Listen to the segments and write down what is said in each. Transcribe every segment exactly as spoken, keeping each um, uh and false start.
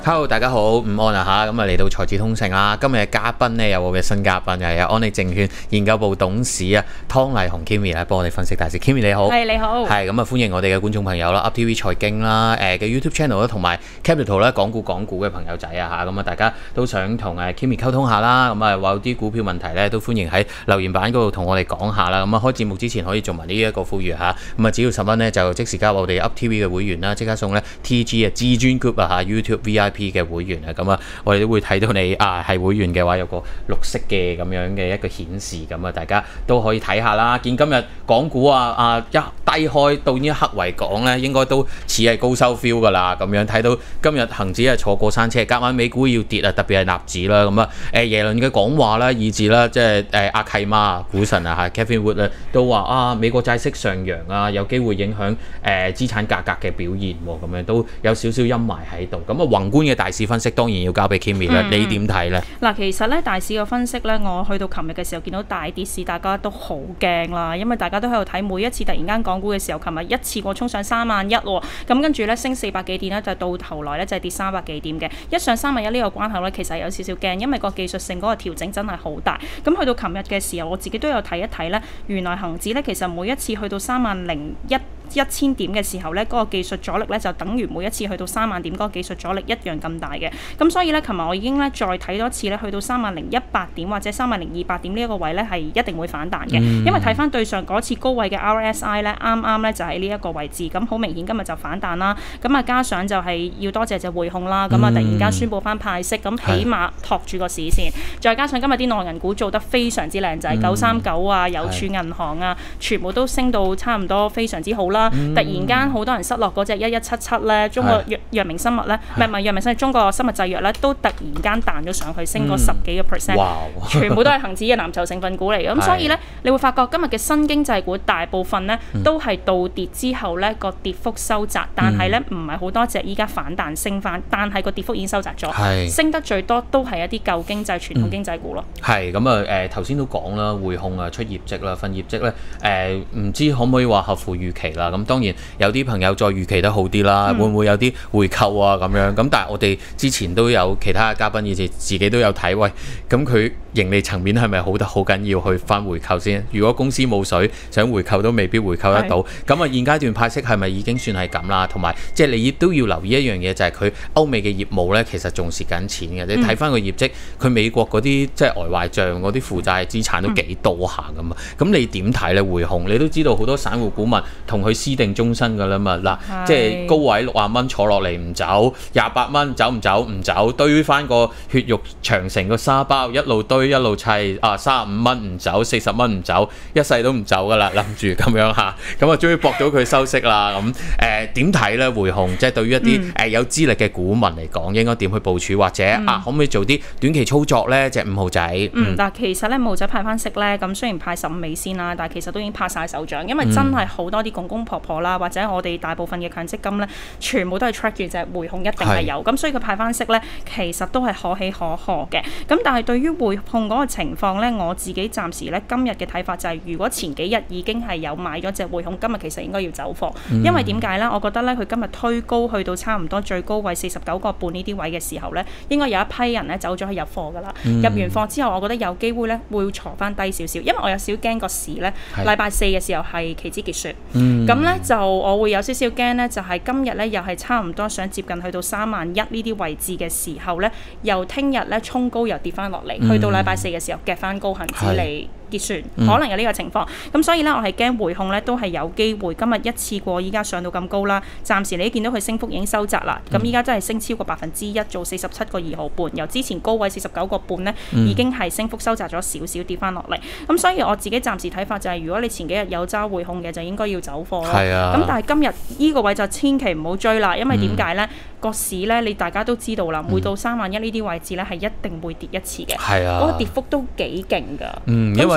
Hello， 大家好，午安啊嚇，咁啊嚟到財智通勝啦。今日嘅嘉賓呢，有我嘅新嘉賓，就係有安利證券研究部董事啊湯麗紅 Kimmy 咧，幫我哋分析大市。Kimmy 你好， 係你好， 係咁啊，歡迎我哋嘅觀眾朋友啦 ，Up T V 財經啦，誒嘅 YouTube channel 啦，同埋 Capital 咧講股講股嘅朋友仔啊嚇，咁啊大家都想同誒 Kimmy 溝通下啦，咁啊話有啲股票問題咧，都歡迎喺留言版嗰度同我哋講下啦。咁啊開節目之前可以做埋呢一個呼籲嚇，咁啊只要十蚊咧就即時加入我哋 Up T V 嘅會員啦，即刻送咧 T G 啊至尊 Group 啊嚇 YouTube V I P 嘅會員啊，咁啊我哋都會睇到你啊係會員嘅話有個綠色嘅咁樣嘅一個顯示，咁啊大家都可以睇下啦。見今日港股啊啊一低開到呢一刻為講咧，應該都似係高收 feel 㗎啦。咁樣睇到今日恆指係坐過山車，隔晚美股要跌啊，特別係納指啦。咁啊誒耶倫嘅講話啦，以至啦即係誒阿契媽股神啊嚇 Kevin Wood 咧都話啊美國債息上揚啊，有機會影響誒、呃、資產價格嘅表現喎。咁樣都有少少陰霾喺度。咁啊宏觀嘅大市分析當然要交俾 Kimmy 啦，嗯、你點睇咧？ 嗱，其實咧大市嘅分析咧，我去到琴日嘅時候見到大跌市，大家都好驚啦，因為大家都喺度睇每一次突然間港股嘅時候，琴日一次過衝上三萬一喎，咁跟住咧升四百幾點咧，就到頭來咧就係跌三百幾點嘅，一上三萬一呢個關口咧，其實有少少驚，因為個技術性嗰個調整真係好大。咁去到琴日嘅時候，我自己都有睇一睇咧，原來恆指咧其實每一次去到三萬零一一千點嘅時候咧，嗰、那個技術阻力咧就等於每一次去到三萬點嗰個技術阻力一樣咁大嘅。咁所以咧，琴日我已經咧再睇多次咧，去到三萬零一百點或者三萬零二百點呢一個位咧，係一定會反彈嘅。嗯、因為睇翻對上嗰次高位嘅 R S I 咧，啱啱咧就喺呢一個位置，咁好明顯今日就反彈啦。咁啊，加上就係要多謝隻匯控啦，咁啊、嗯、突然間宣布翻派息，咁起碼托住個市線。再加上今日啲內銀股做得非常之靚仔，九三九啊、郵儲銀行啊，全部都升到差唔多非常之好啦。嗯、突然間好多人失落嗰隻一一七七咧，中國藥藥明生物咧，唔係唔係藥明生物，中國生物製藥咧，都突然間彈咗上去，升過十幾個 percent，全部都係恆指嘅藍籌成分股嚟嘅。咁所以咧，你會發覺今日嘅新經濟股大部分咧都係倒跌之後咧個跌幅收窄，但係咧唔係好多隻依家反彈升翻，但係個跌幅已經收窄咗，是升得最多都係一啲舊經濟傳統經濟股咯。 係咁啊誒頭先都講啦，匯控啊出業績啦，份業績咧誒唔知可唔可以話合乎預期啦？咁當然有啲朋友再預期得好啲啦，嗯、會唔會有啲回購啊咁樣？咁但係我哋之前都有其他嘅嘉賓以至自己都有睇，喂，咁佢盈利層面係咪好得好緊要去翻回購先？如果公司冇水，想回購都未必回購得到。咁啊是現階段派息係咪已經算係咁啦？同埋即係你都要留意一樣嘢，就係佢歐美嘅業務咧，其實仲蝕緊錢嘅。你睇翻個業績，佢、嗯、美國嗰啲即係外壞帳嗰啲負債資產都幾多下噶嘛？咁、嗯、你點睇咧？匯控你都知道好多散戶股民同佢私定終身噶啦嘛？嗱是，即係高位六十蚊坐落嚟唔走，廿八蚊走唔走唔走，堆翻個血肉長城個沙包，一路堆一路砌啊！三十五蚊唔走，四十蚊唔走，一世都唔走噶啦，諗住咁樣嚇，咁啊終於搏到佢收息啦。咁誒點睇咧？匯控即係對於一啲誒、嗯呃、有資歷嘅股民嚟講，應該點去部署，或者、嗯、啊可唔可以做啲短期操作咧？隻五號仔嗯，嗱、 嗯，其實咧五號仔派翻息咧，咁雖然派十五美先啦，但係其實都已經拍晒手掌，因為真係好多啲公公婆婆啦，或者我哋大部分嘅強積金咧，全部都係 track 住隻匯控一定係有，咁是所以佢派翻息咧，其實都係可喜可賀嘅。咁但係對於匯控嗰個情況咧，我自己暫時咧今日嘅睇法就係、是，如果前幾日已經係有買咗隻匯控，今日其實應該要走貨，嗯、因為點解咧？我覺得咧，佢今日推高去到差唔多最高位四十九個半呢啲位嘅時候咧，應該有一批人咧走咗去入貨㗎啦。嗯、入完貨之後，我覺得有機會咧會坐翻低少少，因為我有少驚個市咧，禮拜四嘅時候係期指結算，咁咧、嗯、就我會有少少驚咧，就係、是、今日咧又係差唔多想接近去到三萬一呢啲位置嘅時候咧，又聽日咧衝高又跌翻落嚟，嗯、去到禮拜四嘅時候夾翻高恆指嚟結算，嗯、可能有呢個情況。咁所以咧，我係驚匯控咧都係有機會今日一次過依家上到咁高啦。暫時你見到佢升幅已經收窄啦，咁依家真係升超過百分之一，做四十七個二毫半，由之前高位四十九個半咧，嗯、已經係升幅收窄咗少少，跌翻落嚟。咁所以我自己暫時睇法就係、是，如果你前幾日有揸匯控嘅，就應該要走貨咯。係啊。咁但係今日呢個位就千祈唔好追啦，因為點解咧？嗯個市咧，你大家都知道啦，每到三萬一呢啲位置咧，係一定會跌一次嘅。係啊，嗰個跌幅都幾勁㗎。嗯， 因為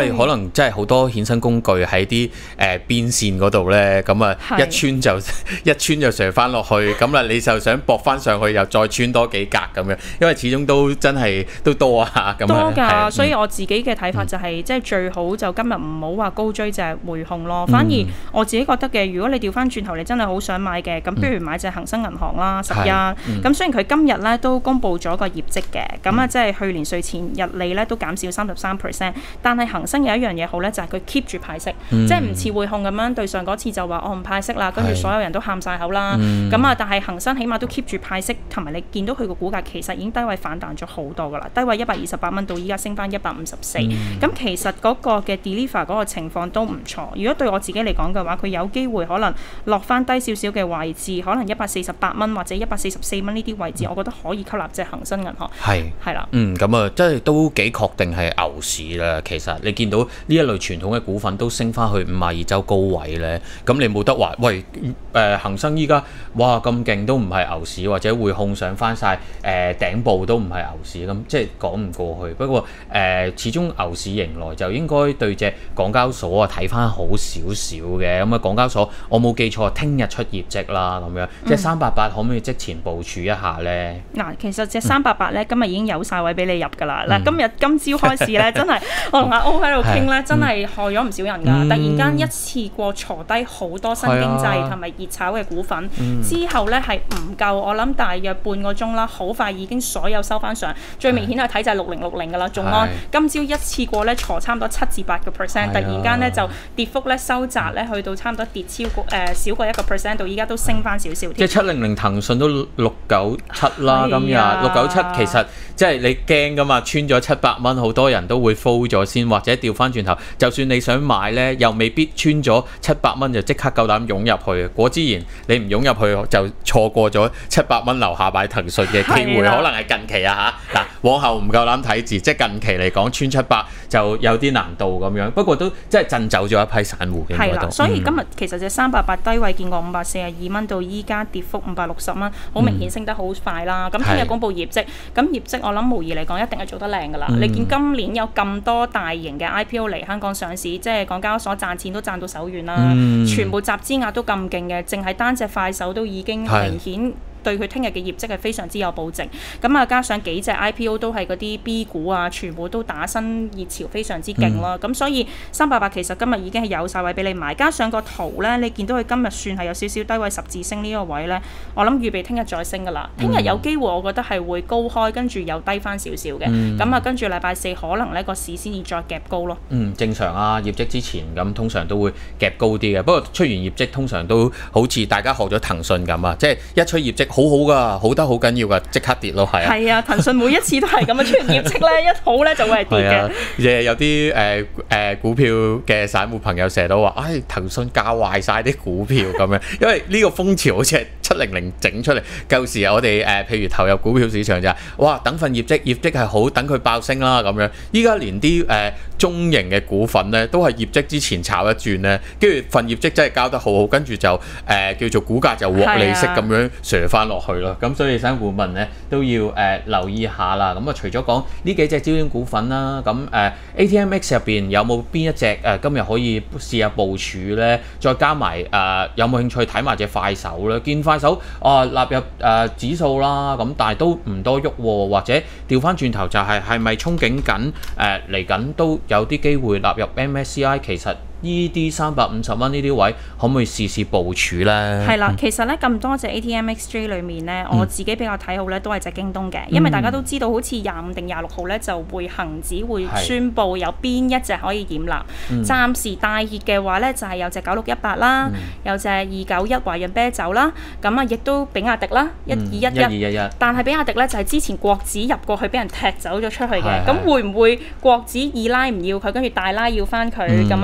為可能真係好多衍生工具喺啲誒邊線嗰度咧，咁啊一穿就一穿就上翻落去，咁啦你就想駁翻上去又再穿多幾格咁樣，因為始終都真係都多啊咁樣。 多㗎， 嗯、 所以我自己嘅睇法就係、是，即係、嗯、最好就今日唔好話高追隻匯控咯，反而我自己覺得嘅，如果你調翻轉頭你真係好想買嘅，咁不如買隻恒生銀行啦，十一。咁、嗯、雖然佢今日咧都公布咗個業績嘅，咁啊即係去年稅前日利咧都減少三十三 percent， 但係恒生有一樣嘢好咧，就係佢 keep 住派息，嗯、即係唔似匯控咁樣對上嗰次就話我唔派息啦，跟住所有人都喊晒口啦。咁啊、嗯，但係恒生起碼都 keep 住派息，同埋你見到佢個股價其實已經低位反彈咗好多噶啦，低位一百二十八蚊到依家升翻一百五十四，咁其實嗰個嘅 deliver 嗰個情況都唔錯。如果對我自己嚟講嘅話，佢有機會可能落翻低少少嘅位置，可能一百四十八蚊或者一百四十四蚊呢啲位置，我覺得可以吸納隻恒生銀行。係係啦， 嗯，咁啊，即係都幾確定係牛市啦。其實你見到呢一類傳統嘅股份都升翻去五十二周高位咧，咁你冇得話喂誒恆生依家哇咁勁都唔係牛市，或者會控上翻晒誒頂部都唔係牛市，咁即係講唔過去。不過誒、呃、始終牛市迎來就應該對隻港交所啊睇翻好少少嘅。咁啊港交所我冇記錯，聽日出業績啦咁樣，即係三八八可唔可以即前部署一下咧？嗱、 嗯，其實隻三八八咧今日已經有晒位俾你入㗎啦。嗱、嗯，今日今朝開始咧，真係我同阿 O 喺度傾咧，真係害咗唔少人㗎。嗯、突然間一次過坐低好多新經濟同埋熱炒嘅股份，嗯、之後咧係唔夠，我諗大約半個鐘啦，好快已經所有收翻上。最明顯係睇就係六零六零㗎啦，眾安今朝一次過咧坐差唔多七至八個 percent， 突然間咧就跌幅咧收窄咧，去到差唔多跌超過誒、呃、少過一個 percent， 到依家都升翻少少添。 即係七零零騰訊都六九七啦，今日六九七其實即係你驚㗎嘛，穿咗七百蚊，好多人都會 fold 咗先，或者調翻轉頭，就算你想買咧，又未必穿咗七百蚊就即刻夠膽湧入去。果之然你唔湧入去就錯過咗七百蚊樓下買騰訊嘅機會，可能係近期啊嚇嗱，往後唔夠膽睇字，即係近期嚟講穿七百就有啲難度咁樣。不過都即係震走咗一批散戶嘅。 係啦，所以今日其實隻三百八低位見過五百四十二蚊，到依家跌幅五百六十蚊，好明顯升得好快啦。咁聽日公佈業績，咁業績我諗無疑嚟講一定係做得靚㗎啦。嗯、你見今年有咁多大型嘅 I P O 嚟香港上市，即係港交所賺錢都賺到手軟啦，嗯、全部集資額都咁勁嘅，淨係單隻快手都已經明顯對佢聽日嘅業績係非常之有保證。咁啊，加上幾隻 I P O 都係嗰啲 B 股啊，全部都打新熱潮非常之勁啦。咁、嗯、所以三百八其實今日已經係有晒位俾你買，加上個圖咧，你見到佢今日算係有少少低位十字星呢個位咧，我諗預備聽日再升㗎啦。聽日有機會我覺得係會高開，跟住又低翻少少嘅。咁啊、嗯，跟住禮拜四可能呢個市先至再夾高咯。嗯， 正常啊，業績之前咁通常都會夾高啲嘅。不過出完業績通常都好似大家學咗騰訊咁啊，即係一出業績好好噶，好得好緊要噶，即刻跌咯，係啊。係啊，騰訊每一次都係咁啊，出完業績咧一好咧就會係跌嘅。 係啊，有啲誒誒股票嘅散戶朋友成日都話，唉、哎，騰訊教壞晒啲股票咁樣，因為呢個風潮好似係七零零整出嚟。舊時我哋誒、呃、譬如投入股票市場就係、是，哇，等份業績，業績係好，等佢爆升啦咁樣。依家連啲誒、呃、中型嘅股份咧，都係業績之前炒一轉咧，跟住份業績真係交得好好，跟住就誒、呃、叫做股價就獲利息咁樣瀡翻落去咯。咁所以散戶們咧都要誒、呃、留意下啦。咁啊，除咗講呢幾隻焦點股份啦，咁誒、呃、A T M X 入邊有冇邊一隻誒、呃、今日可以試下部署咧？再加埋誒、呃、有冇興趣睇埋隻快手咧？見快手啊納入誒、呃、指數啦，咁但係都唔多喐喎，或者調翻轉頭就係係咪憧憬緊誒嚟緊都有啲機會納入 M S C I？ 其實呢啲三百五十蚊呢啲位可唔可以試試部署咧？ 係啦，其實咧咁多隻 A T M X J 裏面咧，嗯、我自己比較睇好咧都係隻京東嘅，因為大家都知道好似廿五定廿六號咧就會恒指會宣布有邊一隻可以染藍。嗯、暫時大熱嘅話咧就係、是、有隻九六一八啦，嗯、有隻二九一華潤啤酒啦，咁啊亦都比亞迪啦，一二一一。一二一一。但係比亞迪咧就係、是、之前國指入過去俾人踢走咗出去嘅，咁會唔會國指二拉唔要佢，跟住大拉要翻佢，咁啊入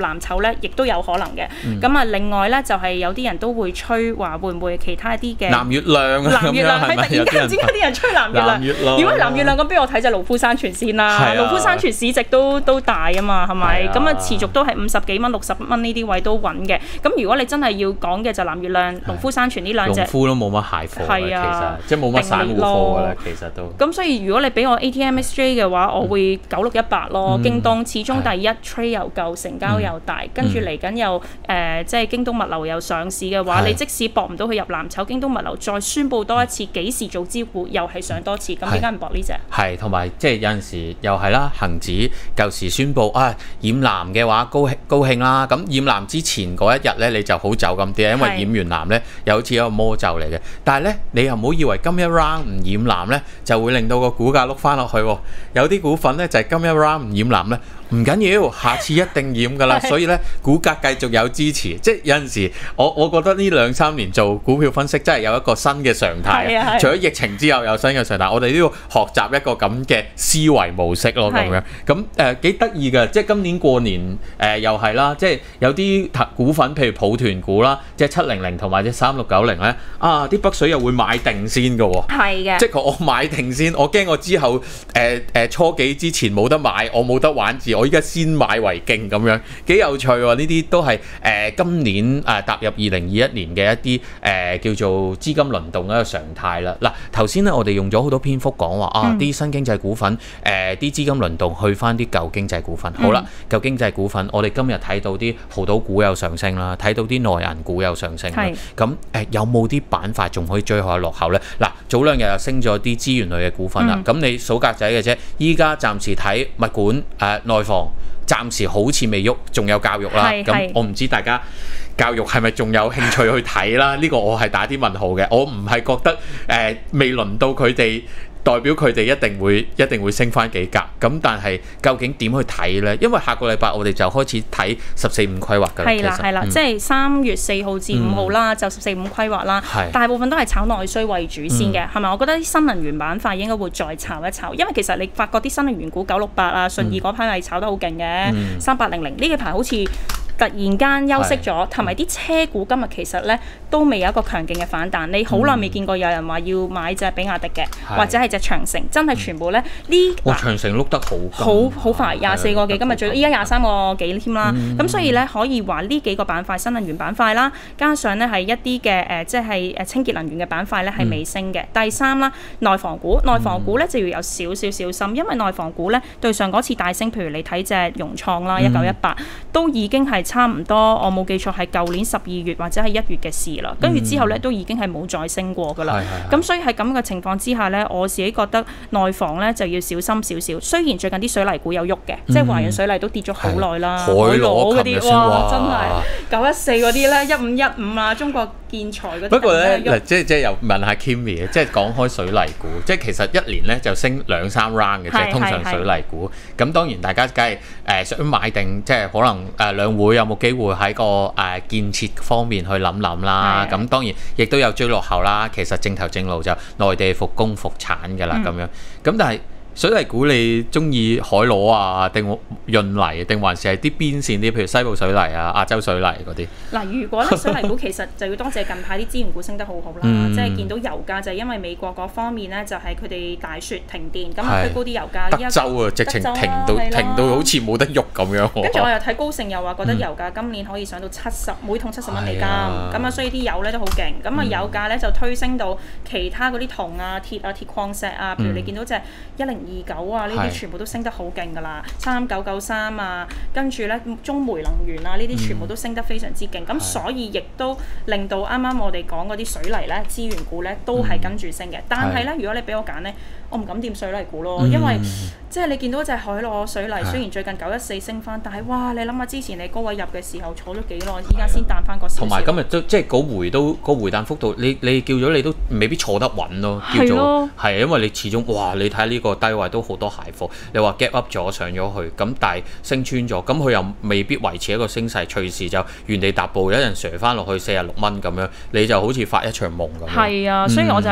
藍籌咧，亦都有可能嘅。咁啊、嗯，另外咧就係、是、有啲人都會吹話會唔會其他啲嘅藍月亮啊， 藍月亮喺突然間之間啲人吹藍月亮。如果藍月亮咁，不如我睇隻農夫山泉先啦。農夫山泉市值都都大啊嘛，係咪？咁啊持續都係五十幾蚊、六十蚊呢啲位都穩嘅。咁如果你真係要講嘅就藍月亮、農夫山泉呢兩隻，農夫都冇乜蟹貨嘅，其實即係冇乜散戶貨㗎啦，其實都。咁所以如果你俾我 A T M S J 嘅話，我會九六一八咯。京東始終第一 trade 又夠，成交又大，跟住嚟緊又誒，即係京東物流又上市嘅話，你即使搏唔到佢入藍籌，京東物流再宣佈多一次幾時做招股，又係上多次，咁點解唔搏呢隻？係同埋即係有陣時又係啦，恒指舊時宣佈啊染藍嘅話高興高興啦，咁染藍之前嗰一日咧你就好走咁啲，因為染完藍咧又好似一個魔咒嚟嘅。但係咧你又唔好以為今一 round 唔染藍咧就會令到個股價碌翻落去喎。有啲股份咧就係今一 round 唔染藍咧，唔緊要，下次一定染噶啦。所以咧股價繼續有支持，即係有陣時我我覺得呢兩三年做股票分析真係有一個新嘅常態。啊、除咗疫情之後有新嘅常態，我哋都要學習一個咁嘅思維模式咯，咁樣咁誒幾得意嘅。即係今年過年誒、呃、又係啦，即係有啲股份譬如抱團股啦，即係七零零同埋隻三六九零咧，啊啲北水又會買定先嘅喎。係嘅，即係我買定先，我驚我之後誒誒、呃呃、初幾之前冇得買，我冇得玩字，我依家先買為敬咁樣，幾有趣喎！呢啲都係誒、呃、今年誒、呃、踏入二零二一年嘅一啲誒、呃、叫做資金輪動嘅一個常態啦。嗱頭先咧我哋用咗好多篇幅講話啊啲新經濟股份誒啲、呃、資金輪動去翻啲舊經濟股份。好啦，舊經濟股份我哋今日睇到啲濠賭股有上升啦，睇到啲內銀股有上升啦。咁誒、呃、有冇啲板塊仲可以追下落後咧？嗱早兩日又升咗啲資源類嘅股份啦。咁、嗯、你數格仔嘅啫，依家暫時睇物管誒、呃、內房。暫時好似未喐，仲有教育啦。咁我唔知大家教育係咪仲有興趣去睇啦？呢、呢個我係打啲問號嘅。我唔係覺得誒、呃、未輪到佢哋。代表佢哋一定會一定會升翻幾格，咁但係究竟點去睇呢？因為下個禮拜我哋就開始睇十四五規劃㗎啦。係啦係啦，嗯、即係三月四號至五號啦，嗯、就十四五規劃啦。係大部分都係炒內需為主先嘅，係咪、嗯？我覺得啲新能源板塊應該會再炒一炒，因為其實你發覺啲新能源股九六八啊、順義嗰批係炒得好勁嘅，三八零零呢幾排好似突然間休息咗，同埋啲車股今日其實咧都未有一個強勁嘅反彈。你好耐未見過有人話要買隻比亞迪嘅，嗯、或者係隻長城，真係全部咧呢。哇！長城碌得好好好快，廿四個幾，今日最依家廿三個幾添啦。咁、嗯、所以咧可以話呢幾個板塊，新能源板塊啦，加上咧係一啲嘅誒，即係誒清潔能源嘅板塊咧係未升嘅。嗯、第三啦，內房股，內房股咧就要有少少小心，因為內房股咧對上嗰次大升，譬如你睇隻融創啦，一九一八都已經係。差唔多，我冇記錯係舊年十二月或者係一月嘅事啦。跟住之後咧，都已經係冇再升過噶啦。咁、嗯、所以喺咁嘅情況之下咧，我自己覺得內房咧就要小心少少。雖然最近啲水泥股有喐嘅，嗯、即係華潤水泥都跌咗好耐啦。海螺嗰啲哇，真係九一四嗰啲咧，一五一五啊，中國建材嗰啲。不過咧，嗱，即係即係又問下 Kimmy 即係講開水泥股，即係其實一年咧就升兩三 round 嘅，即係通常水泥股。咁當然大家梗係誒想買定，即係可能誒兩會。有冇機會喺個誒、呃、建設方面去諗諗啦？咁的當然亦都有追落後啦。其實正頭正路就內地復工復產㗎啦，咁、嗯、樣。咁但係水泥股你中意海螺啊，定潤泥，定還是係啲邊線啲，譬如西部水泥啊、亞洲水泥嗰啲？嗱，如果咧水泥股其實就要多謝近排啲資源股升得好好啦，嗯、即係見到油價就係因為美國嗰方面咧，就係佢哋大雪停電，咁啊推高啲油價。德州啊，直情停到停到好似冇得喐咁樣。跟住我又睇高盛又話覺得油價今年可以上到七十、嗯、每桶七十蚊美金，咁啊所以啲油咧都好勁，咁啊、嗯、油價咧就推升到其他嗰啲銅啊、鐵啊、鐵礦石啊，譬如你見到隻一零二九啊，呢啲全部都升得好勁㗎啦，三九九三啊，跟住咧中煤能源啊，呢啲全部都升得非常之勁，咁、嗯、所以亦都令到啱啱我哋講嗰啲水泥咧、資源股咧都係跟住升嘅。嗯、但係咧，如果你俾我揀咧，我唔敢掂水泥股咯，嗯、因為即係你見到一隻海螺水泥，嗯、雖然最近九一四升翻，但係哇，你諗下之前你高位入嘅時候坐咗幾耐，依家先彈翻個少少。同埋今日都即係嗰回都嗰回彈幅度，你你叫咗你都未必坐得穩咯，叫做係因為你始終哇，你睇下呢個低位都好多蟹貨，你話 gap up 咗上咗去，咁但係升穿咗，咁佢又未必維持一個升勢，隨時就原地踏步，有人瀡翻落去四十六蚊咁樣，你就好似發一場夢咁。係啊，所以我就係擔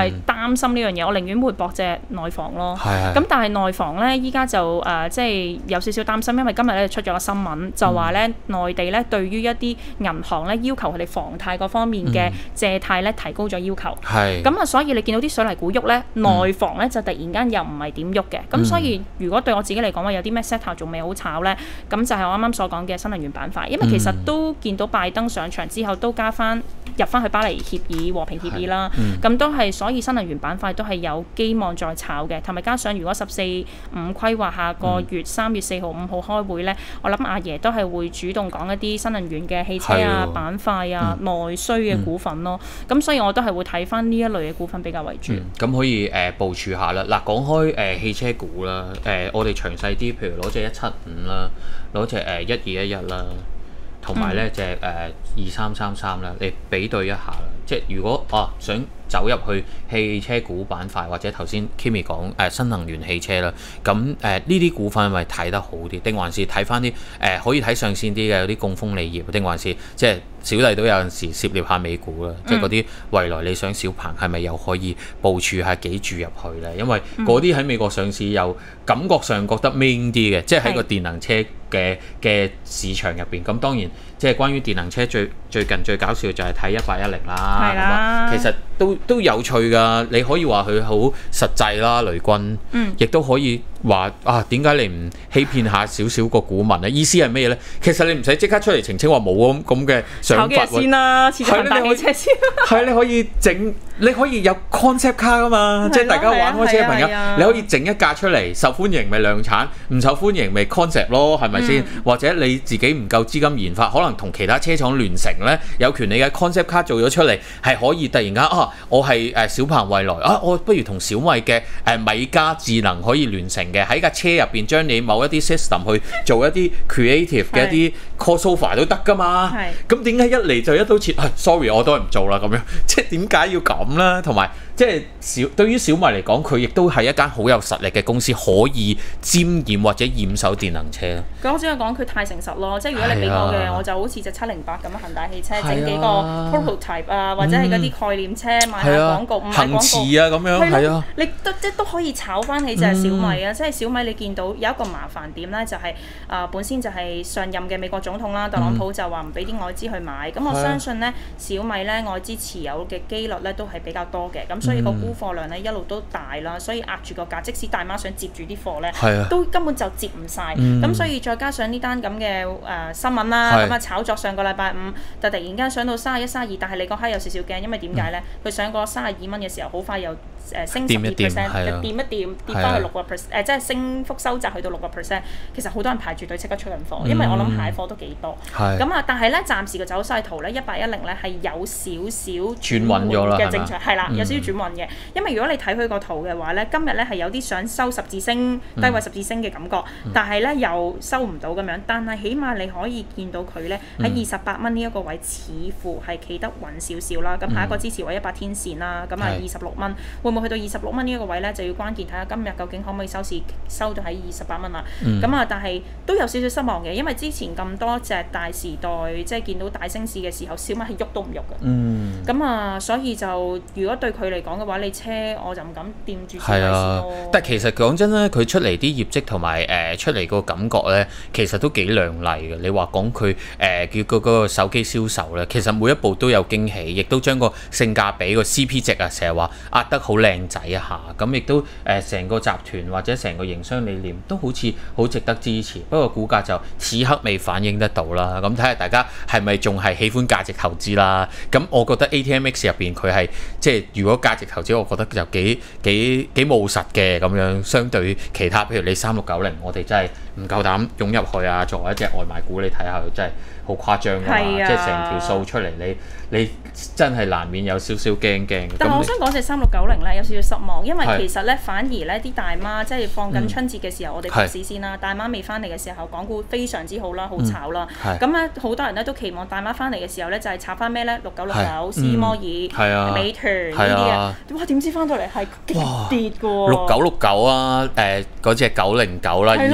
擔心呢樣嘢，我寧願會搏隻內房咯。 係咁但係內房咧，依家就誒、呃、即係有少少擔心，因為今日咧出咗個新聞，就話咧、嗯、內地咧對於一啲銀行咧要求佢哋房貸嗰方面嘅借貸咧提高咗要求。係咁啊，所以你見到啲水泥股喐咧，內房咧就突然間又唔係點喐嘅。咁、嗯、所以如果對我自己嚟講話，有啲咩 sector 仲未好炒咧，咁就係我啱啱所講嘅新能源板塊，因為其實都見到拜登上場之後都加翻入翻去巴黎協議和平協議啦。咁、嗯、都係所以新能源板塊都係有希望再炒嘅，同埋加上如果十四五規劃下個月三月四號五號開會咧，我諗阿爺都係會主動講一啲新能源嘅汽車啊、板塊啊、內、嗯、需嘅股份咯。咁、嗯、所以我都係會睇翻呢一類嘅股份比較為主。咁、 嗯、可以誒、呃、部署下啦。嗱，講開誒、呃、汽車股啦，誒、呃、我哋詳細啲，譬如攞隻一七五啦，攞隻誒一二一一啦，同埋咧隻誒二三三三啦，你比對一下啦。即係如果啊想走入去汽車股板塊，或者頭先 Kimi 講誒、呃、新能源汽車啦，咁誒呢啲股份咪睇得好啲，定還是睇翻啲誒可以睇上線啲嘅有啲贛鋒鋰業，定還是即係小弟都有陣時涉獵下美股啦，嗯、即係嗰啲未來你想小鵬係咪又可以部署下幾注入去咧？因為嗰啲喺美國上市又感覺上覺得 main 啲嘅，即係喺個電能車嘅嘅市場入邊。咁當然即係關於電能車最最近最搞笑就係睇一八一零啦。係啦，其實都都有趣㗎。你可以話佢好實際啦，雷軍，嗯，亦都可以話啊，點解你唔欺騙下少少個股民咧？意思係咩咧？其實你唔使即刻出嚟澄清話冇咁咁嘅想法。 炒先啦，始終大汽車先。 係你可以整，你可以有 concept car 㗎嘛，即係大家玩開車嘅朋友，你可以整一架出嚟，受歡迎咪量產，唔受歡迎咪 concept 咯，係咪先？或者你自己唔夠資金研發，可能同其他車廠聯成咧，有權你嘅 concept car 做咗出嚟，係可以突然間啊，我係誒小鵬未來啊，我不如同小米嘅誒米家智能可以聯成嘅，喺架車入邊將你某一啲 system 去做一啲 creative 嘅一啲 crossover 都得㗎嘛。咁點解一嚟就一刀切？啊，sorry， 我都係唔做啦咁樣，即係點解要咁啦？同埋即係小對於小米嚟講，佢亦都係一間好有實力嘅公司，可以沾染或者染手電能車。 咁我只係講佢太誠實咯，即係如果你俾我嘅，我就好似隻七零八咁啊，恒大汽車整幾個 prototype 啊，或者係嗰啲概念車賣下廣告，唔係廣告，恆馳啊咁樣，係啊，你都即都可以炒翻起隻小米啊！即係小米你見到有一個麻煩點咧，就係啊本身就係上任嘅美國總統啦，特朗普就話唔俾啲外資去買，咁我相信咧小米咧外資持有嘅機率咧都係比較多嘅，咁所以個沽貨量咧一路都大啦，所以壓住個價，即使大媽想接住啲貨咧，都根本就接唔晒。咁所以再加上呢單咁嘅誒新聞啦，咁啊炒作上個禮拜五就突然間上到三十一、三十二，但係你嗰刻有少少驚，因為點解咧？佢上過三十二蚊嘅時候，好快又誒升十二 percent， 又掂一掂跌翻去六個 percent， 誒即係升幅收窄去到六個 percent。其實好多人排住隊即刻出緊貨，因為我諗蟹貨都幾多。咁啊，但係咧暫時嘅走勢圖咧，一八一零咧係有少少轉穩咗啦嘅正常，係啦，有少少轉穩嘅。因為如果你睇佢個圖嘅話咧，今日咧係有啲想收十字星、低位十字星嘅感覺，但係咧又收唔到咁樣。但係起碼你可以見到佢咧喺二十八蚊呢一個位，似乎係企得穩少少啦。咁下一個支持位一百天線啦，咁啊二十六蚊，會唔會去到二十六蚊呢一個位咧？就要關鍵睇下今日究竟可唔可以收市收到喺二十八蚊啊？咁啊，但係都有少少失望嘅，因為之前咁多隻大時代即係見到大升市嘅時候，小米係喐都唔喐嘅。咁啊，所以就如果對佢嚟講嘅話，你車我就唔敢掂住小米先咯。 但係其實講真咧，佢出嚟啲業績同埋誒出嚟個感覺咧，其實都幾亮麗嘅。你話講佢誒叫嗰個手機銷售咧，其實每一步都有驚喜，亦都將個性價比個 C P 值啊，成日話壓得好靚仔一下。咁亦都誒成個集團或者成個營商理念都好似好值得支持。不過股價就此刻未反映得到啦。咁睇下大家係咪仲係喜歡價值投資啦？咁我覺得 A T M X 入邊佢係即係如果價值投資，我覺得就幾幾幾務實嘅咁樣。相對於其他，譬如你三六九零，我哋真係唔夠膽湧入去啊！作為一隻外賣股，你睇下佢真係好誇張㗎嘛，啊、即係成條數出嚟，你你真係難免有少少驚驚。 但係我想講隻三六九零咧有少少失望，因為其實咧反而咧啲大媽即係放緊春節嘅時候，嗯、我哋復市先啦。大媽未翻嚟嘅時候，港股非常之好啦，好炒啦。咁咧好多人咧都期望大媽翻嚟嘅時候咧，就係炒翻咩咧？六九六九、斯摩爾、嗯、美團呢啲啊。哇！點知翻到嚟係急跌㗎喎？ 六九六九啊，誒嗰隻九零九啦，二零一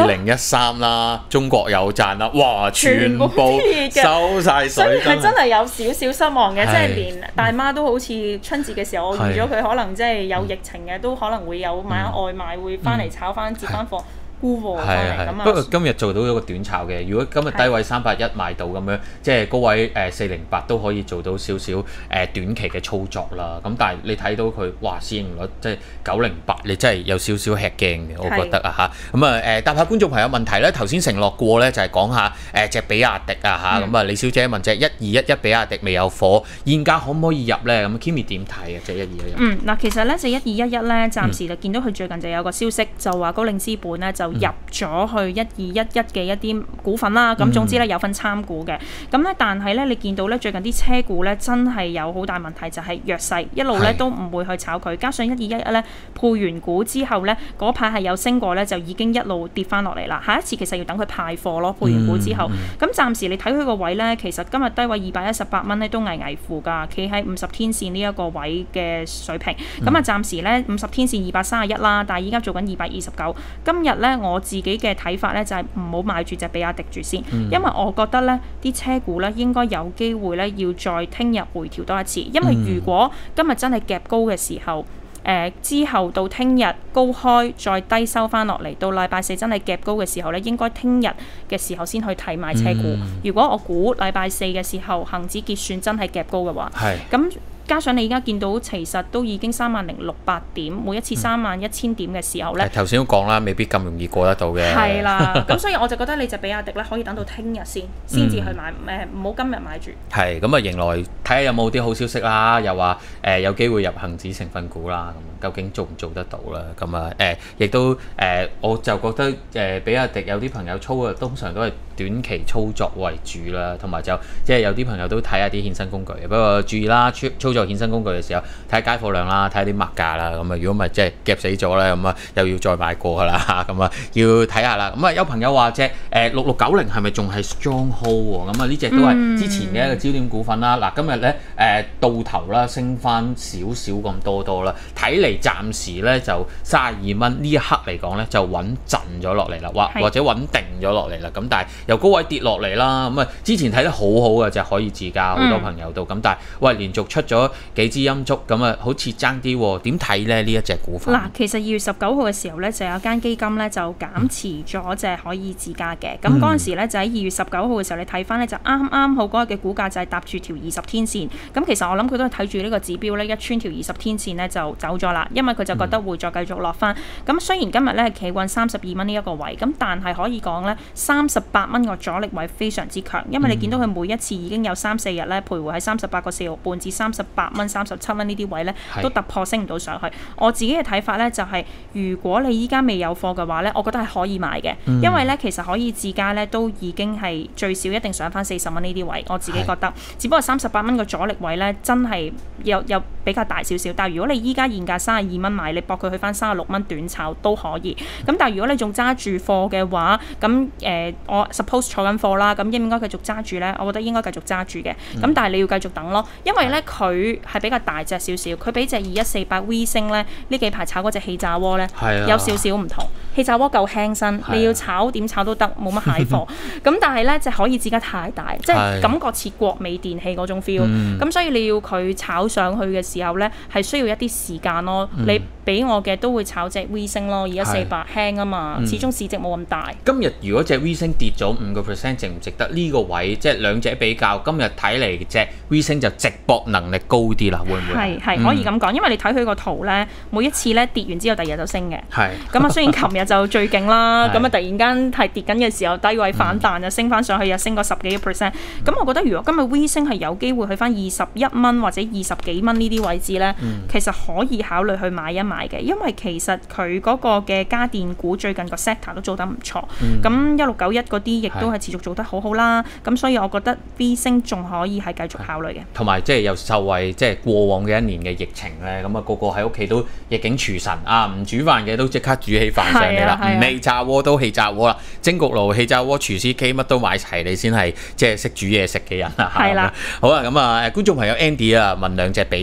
三啦、中國有贊啦，哇，全部收晒所以水， 係真係有少少失望嘅，即係係連大媽都好似春節嘅時候，我預咗佢可能即係有疫情嘅，都可能會有買下外賣，會翻嚟炒翻接翻貨。沽貨翻嚟咁啊！ 不過今日做到一個短炒嘅，如果今日低位三百一買到咁樣，即係高位誒四零八都可以做到少少誒短期嘅操作啦。咁但係你睇到佢哇市盈率即係九零八，你真係有少少吃驚嘅，我覺得啊嚇。咁啊誒答下觀眾朋友問題咧，頭先承諾過咧就係講下誒隻比亞迪啊嚇。咁啊李小姐問隻一二一一比亞迪未有貨，現價可唔可以入咧？咁 Kimi 點睇啊？隻一二一一？ 嗯嗱，其實咧隻一二一一咧，暫時就見到佢最近就有個消息，就話高瓴資本咧就入咗去一二一一嘅一啲股份啦，咁總之咧有份參股嘅，咁咧但係咧你見到咧最近啲車股咧真係有好大問題，就係弱勢，一路咧都唔會去炒佢，加上一二一一咧配完股之後咧嗰排係有升過咧，就已經一路跌翻落嚟啦。下一次其實要等佢派貨咯，配完股之後，咁暫時你睇佢個位咧，其實今日低位二百一十八蚊咧都危危乎㗎，企喺五十天線呢一個位嘅水平，咁啊暫時咧五十天線二百三十一啦，但係依家做緊二百二十九，今日咧我自己嘅睇法咧就係唔好買住隻比亞迪住先，因為我覺得咧啲車股咧應該有機會咧要再聽日回調多一次，因為如果今日真係夾高嘅時候，誒、呃、之後到聽日高開再低收翻落嚟，到禮拜四真係夾高嘅時候咧，應該聽日嘅時候先去睇買車股。嗯、如果我估禮拜四嘅時候恆指結算真係夾高嘅話，咁。加上你而家見到其實都已經三萬零六百點，每一次三萬一千點嘅時候咧， 頭先都講啦，未必咁容易過得到嘅。 係啦，咁所以我就覺得你隻比亞迪咧可以等到聽日先，先至去買，誒唔好今日買住。係咁啊，迎來睇下有冇啲好消息啦，又話誒、呃、有機會入恆指成分股啦，咁究竟做唔做得到啦？咁啊誒，亦都誒、呃，我就覺得誒、呃、比亞迪有啲朋友操啊，通常都係短期操作為主啦，同埋就即係有啲朋友都睇下啲衍生工具嘅，不過注意啦，操作衍生工具嘅時候睇下街貨量啦，睇下啲物價啦，咁啊如果唔係即係夾死咗咧，咁啊又要再買過噶啦，咁啊要睇下啦。咁啊有朋友話隻誒六六九零係咪仲係 Stronghold 喎？咁啊呢隻都係之前嘅一個焦點股份啦。嗱、嗯、今日咧誒到頭啦，升翻少少咁多多啦，睇嚟暫時咧就三十二蚊呢一刻嚟講咧就穩陣咗落嚟啦，或或者穩定咗落嚟啦。咁但係由高位跌落嚟啦，咁啊之前睇得好好嘅就可以自家好多朋友都咁，嗯、但係喂連續出咗幾支陰燭咁啊，好似爭啲喎，點睇咧呢一隻股份？嗱， 其實二月十九號嘅時候咧，就有間基金咧就減持咗隻可以自家嘅，咁嗰陣時咧就喺二月十九號嘅時候，你睇翻咧就啱啱好嗰日嘅股價就係搭住條二十天線，咁其實我諗佢都係睇住呢個指標咧，一穿條二十天線咧就走咗啦，因為佢就覺得會再繼續落翻。咁、嗯、雖然今日咧係企穩三十二蚊呢一個位，咁但係可以講咧三十八蚊個阻力位非常之強，因為你見到佢每一次已經有三四日咧徘徊喺三十八個四毫半至三十八蚊、三十七蚊呢啲位咧都突破升唔到上去。我自己嘅睇法咧就係、是，如果你依家未有貨嘅話咧，我覺得係可以買嘅，嗯、因為咧其實可以自家咧都已經係最少一定上翻四十蚊呢啲位，我自己覺得。只不過三十八蚊個阻力位咧真係有有比較大少少，但係如果你依家現價三十二蚊買，你搏佢去翻三十六蚊短炒都可以。咁但係如果你仲揸住貨嘅話，咁誒、呃、我 suppose 坐緊貨啦，咁應唔應該繼續揸住咧？我覺得應該繼續揸住嘅。咁、嗯、但係你要繼續等咯，因為咧佢係比較大隻少少，佢比隻二一四八 V 星咧呢幾排炒嗰隻氣炸鍋咧、啊、有少少唔同。氣炸鍋夠輕身，你要炒點炒都得，冇乜蟹貨。咁但係咧就可以自家太大，即係感覺似國美電器嗰種 feel。咁、嗯、所以你要佢炒上去嘅時候咧，係需要一啲時間咯。嗯、你俾我嘅都會炒隻 V 星咯，二一四八輕啊嘛，嗯、始終市值冇咁大。 今日如果隻 V 星跌咗五個 percent， 值唔值得呢個位？即係兩隻比較，今日睇嚟隻 V 星就值博能力高啲啦，會唔會？係係可以咁講，因為你睇佢個圖咧，每一次咧跌完之後，第二日就升嘅。係咁啊，雖然琴日就最勁啦，咁啊突然間係跌緊嘅時候，低位反彈就升翻上去，又升過十幾個 percent。咁我覺得如果今日 V 星係有機會去翻二十一蚊或者二十幾蚊呢啲位置咧，嗯、其實可以考慮去買一買嘅，因為其實佢嗰個嘅家電股最近個 sector 都做得唔錯。咁一六九一嗰啲亦都係持續做得好好啦。咁所以我覺得 V 星仲可以係繼續考慮嘅。同埋即係又受惠即係過往嘅一年嘅疫情咧，咁啊個個喺屋企都逆境廚神啊，唔煮飯嘅都即刻煮起飯上嚟啦，唔氣炸鍋都氣炸鍋啦，蒸焗爐、氣炸鍋、廚師機乜都買齊，你先係即係識煮嘢食嘅人啦。係啦，好啊，咁啊觀眾朋友 Andy 啊問兩隻比較啊，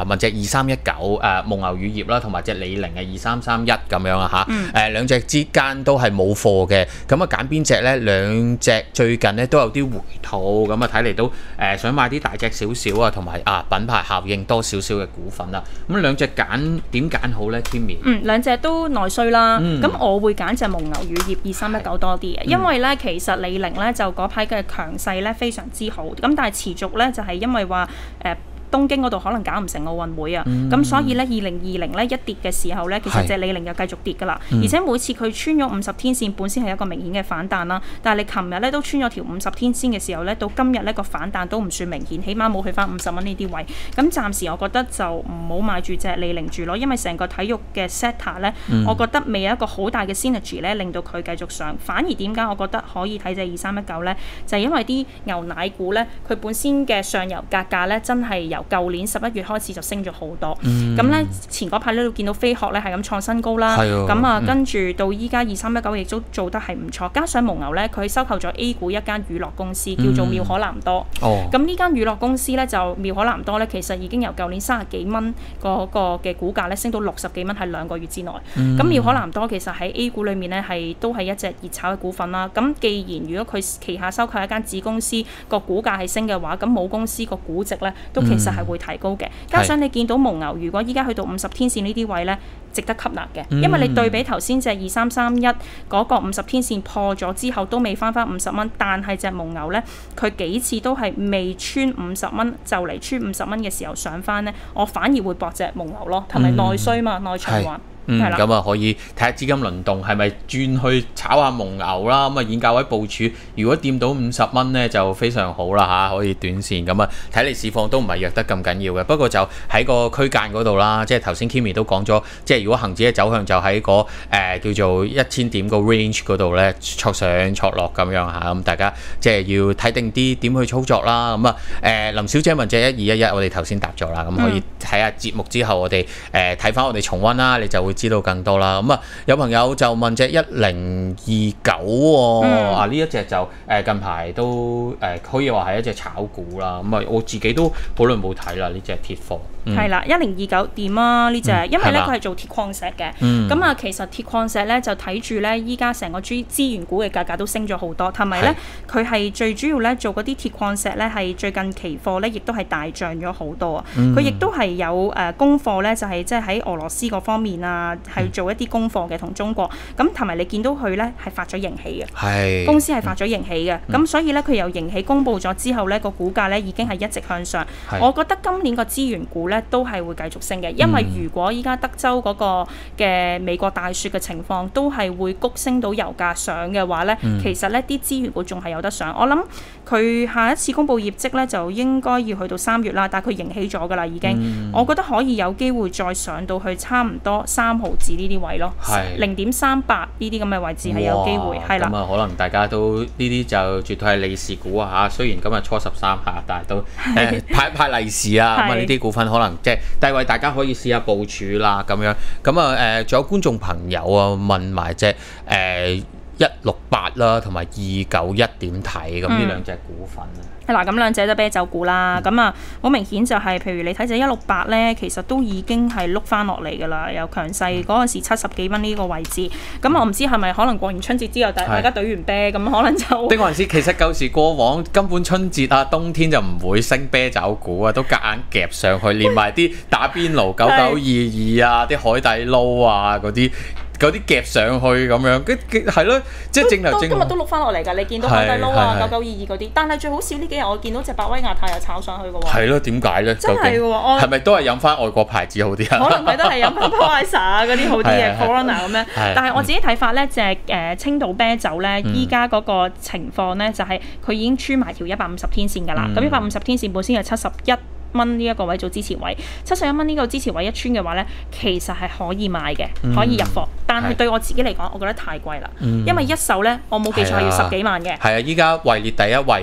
啊，問隻二三一九誒蒙牛乳業啦，同埋隻李寧嘅二三三一咁樣啊嚇。誒、嗯、兩隻之間都係冇貨嘅，咁啊揀邊隻咧？兩隻最近咧都有啲回吐，咁啊睇嚟都誒、呃、想買啲大隻少少啊，同埋啊品牌效應多少少嘅股份啦。咁兩隻揀點揀好咧 Kimmy？ 嗯，兩隻都內需啦。咁、 嗯、 我會揀隻蒙牛乳業二三一九多啲嘅，因為咧其實李寧咧就嗰批嘅強勢咧非常之好，咁但係持續咧就係、是、因為話誒。呃東京嗰度可能搞唔成奧運會啊，咁、嗯、所以咧二零二零咧一跌嘅時候咧，其實隻李寧又繼續跌㗎啦，而且每次佢穿咗五十天線，本身係一個明顯嘅反彈啦，但係你琴日咧都穿咗條五十天線嘅時候咧，到今日咧個反彈都唔算明顯，起碼冇去翻五十蚊呢啲位，咁暫時我覺得就唔好買住隻李寧住咯，因為成個體育嘅 sector 咧，嗯、我覺得未有一個好大嘅 synergy 咧，令到佢繼續上，反而點解我覺得可以睇隻二三一九咧，就係、是、因為啲牛奶股咧，佢本身嘅上游價格咧，真係由舊年十一月開始就升咗好多，咁咧、嗯、前嗰排咧都見到飛鶴咧係咁創新高啦，咁啊、嗯、跟住到依家二三一九亦都做得係唔錯，加上蒙牛咧佢收購咗 A 股一間乳酪公司叫做妙可藍多，咁呢間乳酪公司咧就妙可藍多咧其實已經由舊年三十幾蚊嗰個嘅股價咧升到六十幾蚊喺兩個月之內，咁、嗯、妙可藍多其實喺 A 股裏面咧係都係一隻熱炒嘅股份啦，咁既然如果佢旗下收購一間子公司個股價係升嘅話，咁母公司個估值咧都其實係會提高嘅，加上你見到蒙牛，如果依家去到五十天線呢啲位呢，值得吸納嘅，因為你對比頭先隻二三三一嗰個五十天線破咗之後都未翻翻五十蚊，但係隻蒙牛呢，佢幾次都係未穿五十蚊就嚟穿五十蚊嘅時候上翻呢，我反而會搏隻蒙牛咯，同埋內需嘛，內循環。 嗯，咁啊可以睇下資金輪動係咪轉去炒下蒙牛啦，咁啊現價位部署，如果掂到五十蚊呢，就非常好啦嚇，可以短線咁啊睇嚟市況都唔係弱得咁緊要嘅，不過就喺個區間嗰度啦，即係頭先 Kimmy 都講咗，即係如果恆指嘅走向就喺個誒叫做一千點個 range 嗰度呢，挫上挫落咁樣嚇，咁大家即係要睇定啲點去操作啦，咁啊誒林小姐問隻一二一一，我哋頭先答咗啦，咁可以睇下節目之後我哋誒睇翻我哋重溫啦，你就會知道更多啦，咁啊有朋友就問隻一零二九喎，嗯、啊呢一隻就誒、呃、近排都誒、呃、可以話係一隻炒股啦，咁啊我自己都好耐冇睇啦呢隻鐵貨。係啦，一零二九點啊呢隻，因為咧佢係做鐵礦石嘅，咁啊、嗯、其實鐵礦石咧就睇住咧依家成個資資源股嘅價格都升咗好多，同埋咧佢係最主要咧做嗰啲鐵礦石咧係最近期貨咧亦都係大漲咗好多啊，佢亦都係有誒供貨咧就係即係喺俄羅斯嗰方面啊係做一啲供貨嘅同中國，咁同埋你見到佢咧係發咗盈喜嘅，公司係發咗盈喜嘅，咁、嗯、所以咧佢由盈喜公佈咗之後咧個股價咧已經係一直向上，我覺得今年個資源股咧都係會繼續升嘅，因為如果依家德州嗰個嘅美國大雪嘅情況都係會谷升到油價上嘅話咧，嗯、其實咧啲資源股仲係有得上。我諗佢下一次公佈業績咧就應該要去到三月啦，但係佢盈起咗㗎啦已經，嗯、我覺得可以有機會再上到去差唔多三毫子呢啲位咯，零點三八呢啲咁嘅位置係有機會，係啦。咁啊可能大家都呢啲就絕對係利是股啊嚇，雖然今日初十三下，但係都誒、呃、派派利是啊，咁啊呢啲股份可能即係。低位大家可以試下部署啦，咁樣咁啊誒，仲有觀眾朋友啊問埋隻誒一六八啦，同埋二九一點睇咁呢兩隻股份啊。 嗱，咁兩隻都啤酒股啦，咁啊好明顯就係、是，譬如你睇隻一六八咧，其實都已經係碌翻落嚟㗎啦，由強勢嗰陣時七十幾蚊呢個位置，咁我唔知係咪可能過完春節之後，大大家隊完啤，咁可能就定還是其實舊時過往根本春節啊冬天就唔會升啤酒股啊，都夾硬夾上去，連埋啲打邊爐九九二二啊，啲海底撈啊嗰啲。嗰啲夾上去咁樣，跟跟係咯，即係正頭正。今日都碌翻落嚟㗎，你見到海底撈啊、九九二二嗰啲，但係最好笑呢幾日我見到隻百威亞太又炒上去㗎喎。係咯，點解咧？真係喎，係咪都係飲翻外國牌子好啲啊？可能佢都係飲翻 Budweiser 啊嗰啲好啲嘅 Corona 咁樣。但係我自己睇法咧，隻誒青島啤酒咧，依家嗰個情況咧就係佢已經穿埋條一百五十天線㗎啦。咁一百五十天線本身係七十一蚊呢一個位做支持位，七十一蚊呢個支持位一穿嘅話呢，其實係可以買嘅，嗯、可以入貨。但係對我自己嚟講，我覺得太貴啦，嗯、因為一手呢，我冇記錯係要十幾萬嘅。係啊，依家位列第一位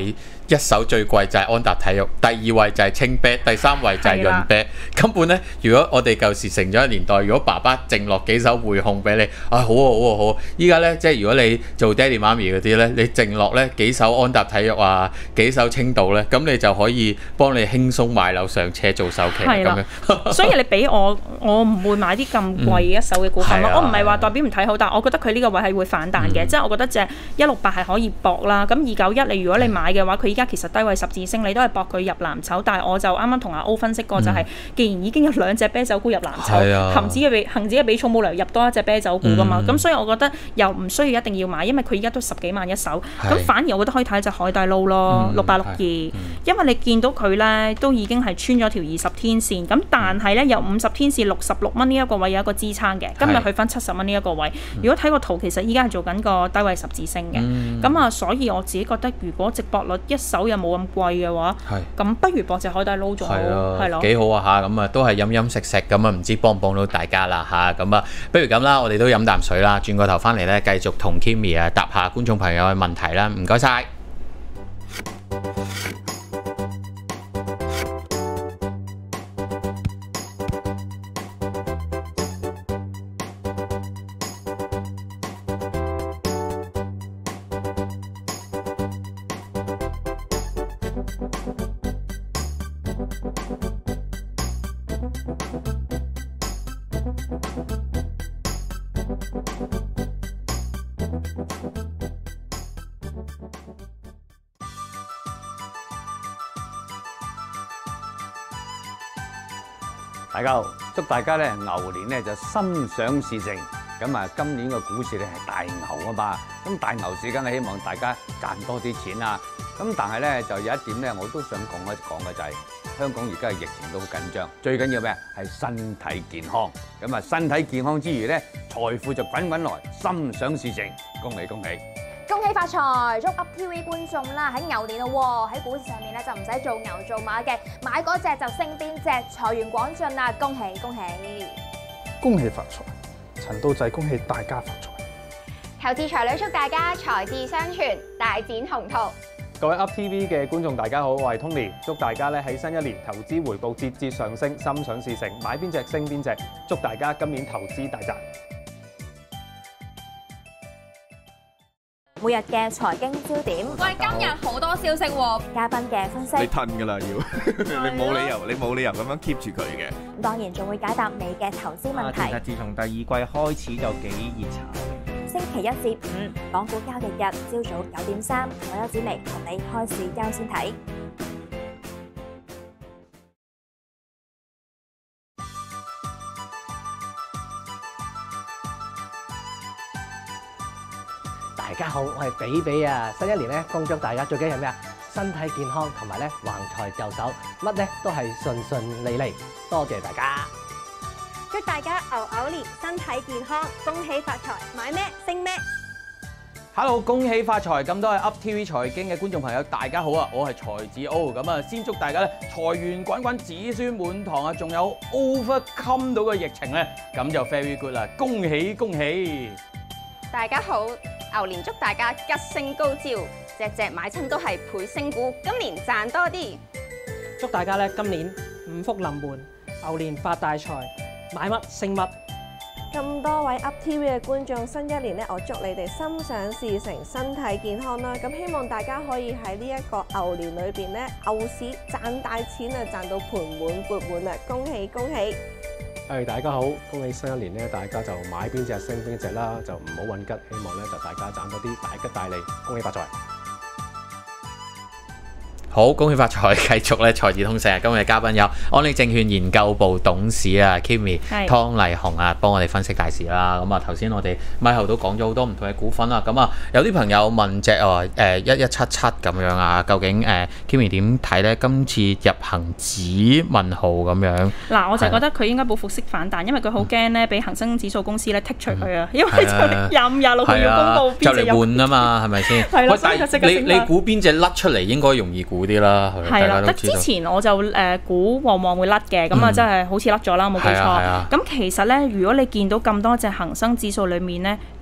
一手最貴就係安踏體育，第二位就係青啤，第三位就係潤啤。根本呢，如果我哋舊時成咗年代，如果爸爸剩落幾手匯控俾你，啊好啊好啊好啊！依家呢，即係如果你做爹哋媽咪嗰啲呢，你剩落呢幾手安踏體育啊，幾手青島呢，咁你就可以幫你輕鬆買樓上車做首期咁樣。 所以你俾我，我唔會買啲咁貴一手嘅股份咯。 嗯、 我唔係話代表唔睇好，但係我覺得佢呢個位係會反彈嘅，嗯、即係我覺得隻一六八係可以搏啦。咁二九一你如果你買嘅話，佢依家其實低位十字星，你都係搏佢入藍籌。但係我就啱啱同阿 O 分析過，就係、是嗯、既然已經有兩隻啤酒股入藍籌， 啊、 恒指嘅比恒指嘅比重冇理由入多一隻啤酒股噶嘛。咁、嗯、所以我覺得又唔需要一定要買，因為佢依家都十幾萬一手。咁反而我覺得可以睇隻海底撈咯，六八六二，因為你見到佢咧都已經係穿咗條二十天線，咁但係咧由五十天線六十六蚊呢一個位有一個支撐嘅，今日去翻七十蚊呢一個位。如果睇個圖，其實依家係做緊個低位十字星嘅，咁啊、嗯，所以我自己覺得如果值博率一手又冇咁貴嘅話，咁不如博隻海底撈仲好，係咯，幾好啊嚇！咁啊都係飲飲食食咁啊，唔知幫唔幫到大家啦嚇！咁啊，不如咁啦，我哋都飲啖水啦，轉個頭翻嚟咧，繼續同 Kimmy 啊答下觀眾朋友嘅問題啦，唔該晒。 大家好，祝大家咧牛年咧就心想事成。咁啊，今年個股市咧係大牛啊嘛。咁大牛市梗係希望大家賺多啲錢啦。咁但係咧就有一點咧，我都想講一講嘅就係、是、香港而家嘅疫情都好緊張，最緊要咩？係身體健康。咁啊，身體健康之餘咧，財富就滾滾來，心想事成，恭喜恭喜！ 恭喜發財！祝 Up T V 觀眾啦，喺牛年咯喎，喺股市上面咧就唔使做牛做馬嘅，買嗰隻就升邊隻，財源廣進啦！恭喜恭喜！ 恭喜發財！陳道濟恭喜大家發財！ 投資才女祝大家財智雙全，大展宏圖！ 各位 Up T V 嘅觀眾大家好，我係 Tony， 祝大家咧喺新一年投資回報節節上升，心想事成，買邊隻升邊隻，祝大家今年投資大賺！ 每日嘅財經焦點， 喂，今日好多消息喎， 嘉賓嘅分析， 你褪㗎啦要，你冇理由，你冇理由咁樣 keep 住佢嘅。 當然仲會解答你嘅投資問題。 其實自從第二季開始就幾熱炒。 星期一至五，港股交易日，朝早九點三，我邱子薇同你開市優先睇。 大家好，我係比比啊！新一年咧，恭祝大家最緊要係咩啊？身體健康同埋咧橫財就手，乜咧都係順順利利。多謝大家， 祝大家牛牛年身體健康，恭喜發財，買咩升咩。 Hello， 恭喜發財！咁多位 Up T V 財經嘅觀眾朋友，大家好啊！我係財子 O， 咁啊先祝大家咧財源滾滾，子孫滿堂啊！仲有 overcome 到嘅疫情咧，咁就 very good 啦！恭喜恭喜！ 大家好，牛年祝大家吉星高照，隻隻買親都係倍升股，今年賺多啲。 祝大家咧今年五福臨門，牛年發大財，買乜升乜。 咁多位 Up T V 嘅觀眾，新一年咧，我祝你哋心想事成，身體健康啦！咁希望大家可以喺呢一個牛年裏邊咧，牛市賺大錢啊，賺到盆滿缽滿啊！恭喜恭喜！ 係大家好，恭喜新一年咧，大家就買邊隻升邊隻啦，就唔好揾吉，希望咧就大家賺多啲大吉大利，恭喜發財！ 好，恭喜發財！繼續咧財智通勝，今日嘅嘉賓有安利證券研究部董事啊 Kimmy 湯麗紅啊，幫我哋分析大市啦。咁啊頭先我哋咪後都講咗好多唔同嘅股份啦。咁啊有啲朋友問隻話誒一一七七咁樣啊，究竟誒、呃、Kimmy 點睇咧？今次入恒指問號咁樣。 嗱，我就覺得佢應該報復式反彈，因為佢好驚咧，俾恒生指數公司咧剔除佢啊，因為就廿五廿六佢要公佈邊隻入。就嚟換啊嘛，係咪先？係咯，所以佢即刻升啦。你你估邊隻甩出嚟應該容易估啲啦？係啦，得之前我就誒估旺旺會甩嘅，咁啊真係好似甩咗啦，冇記錯。咁其實咧，如果你見到咁多隻恒生指數裡面咧，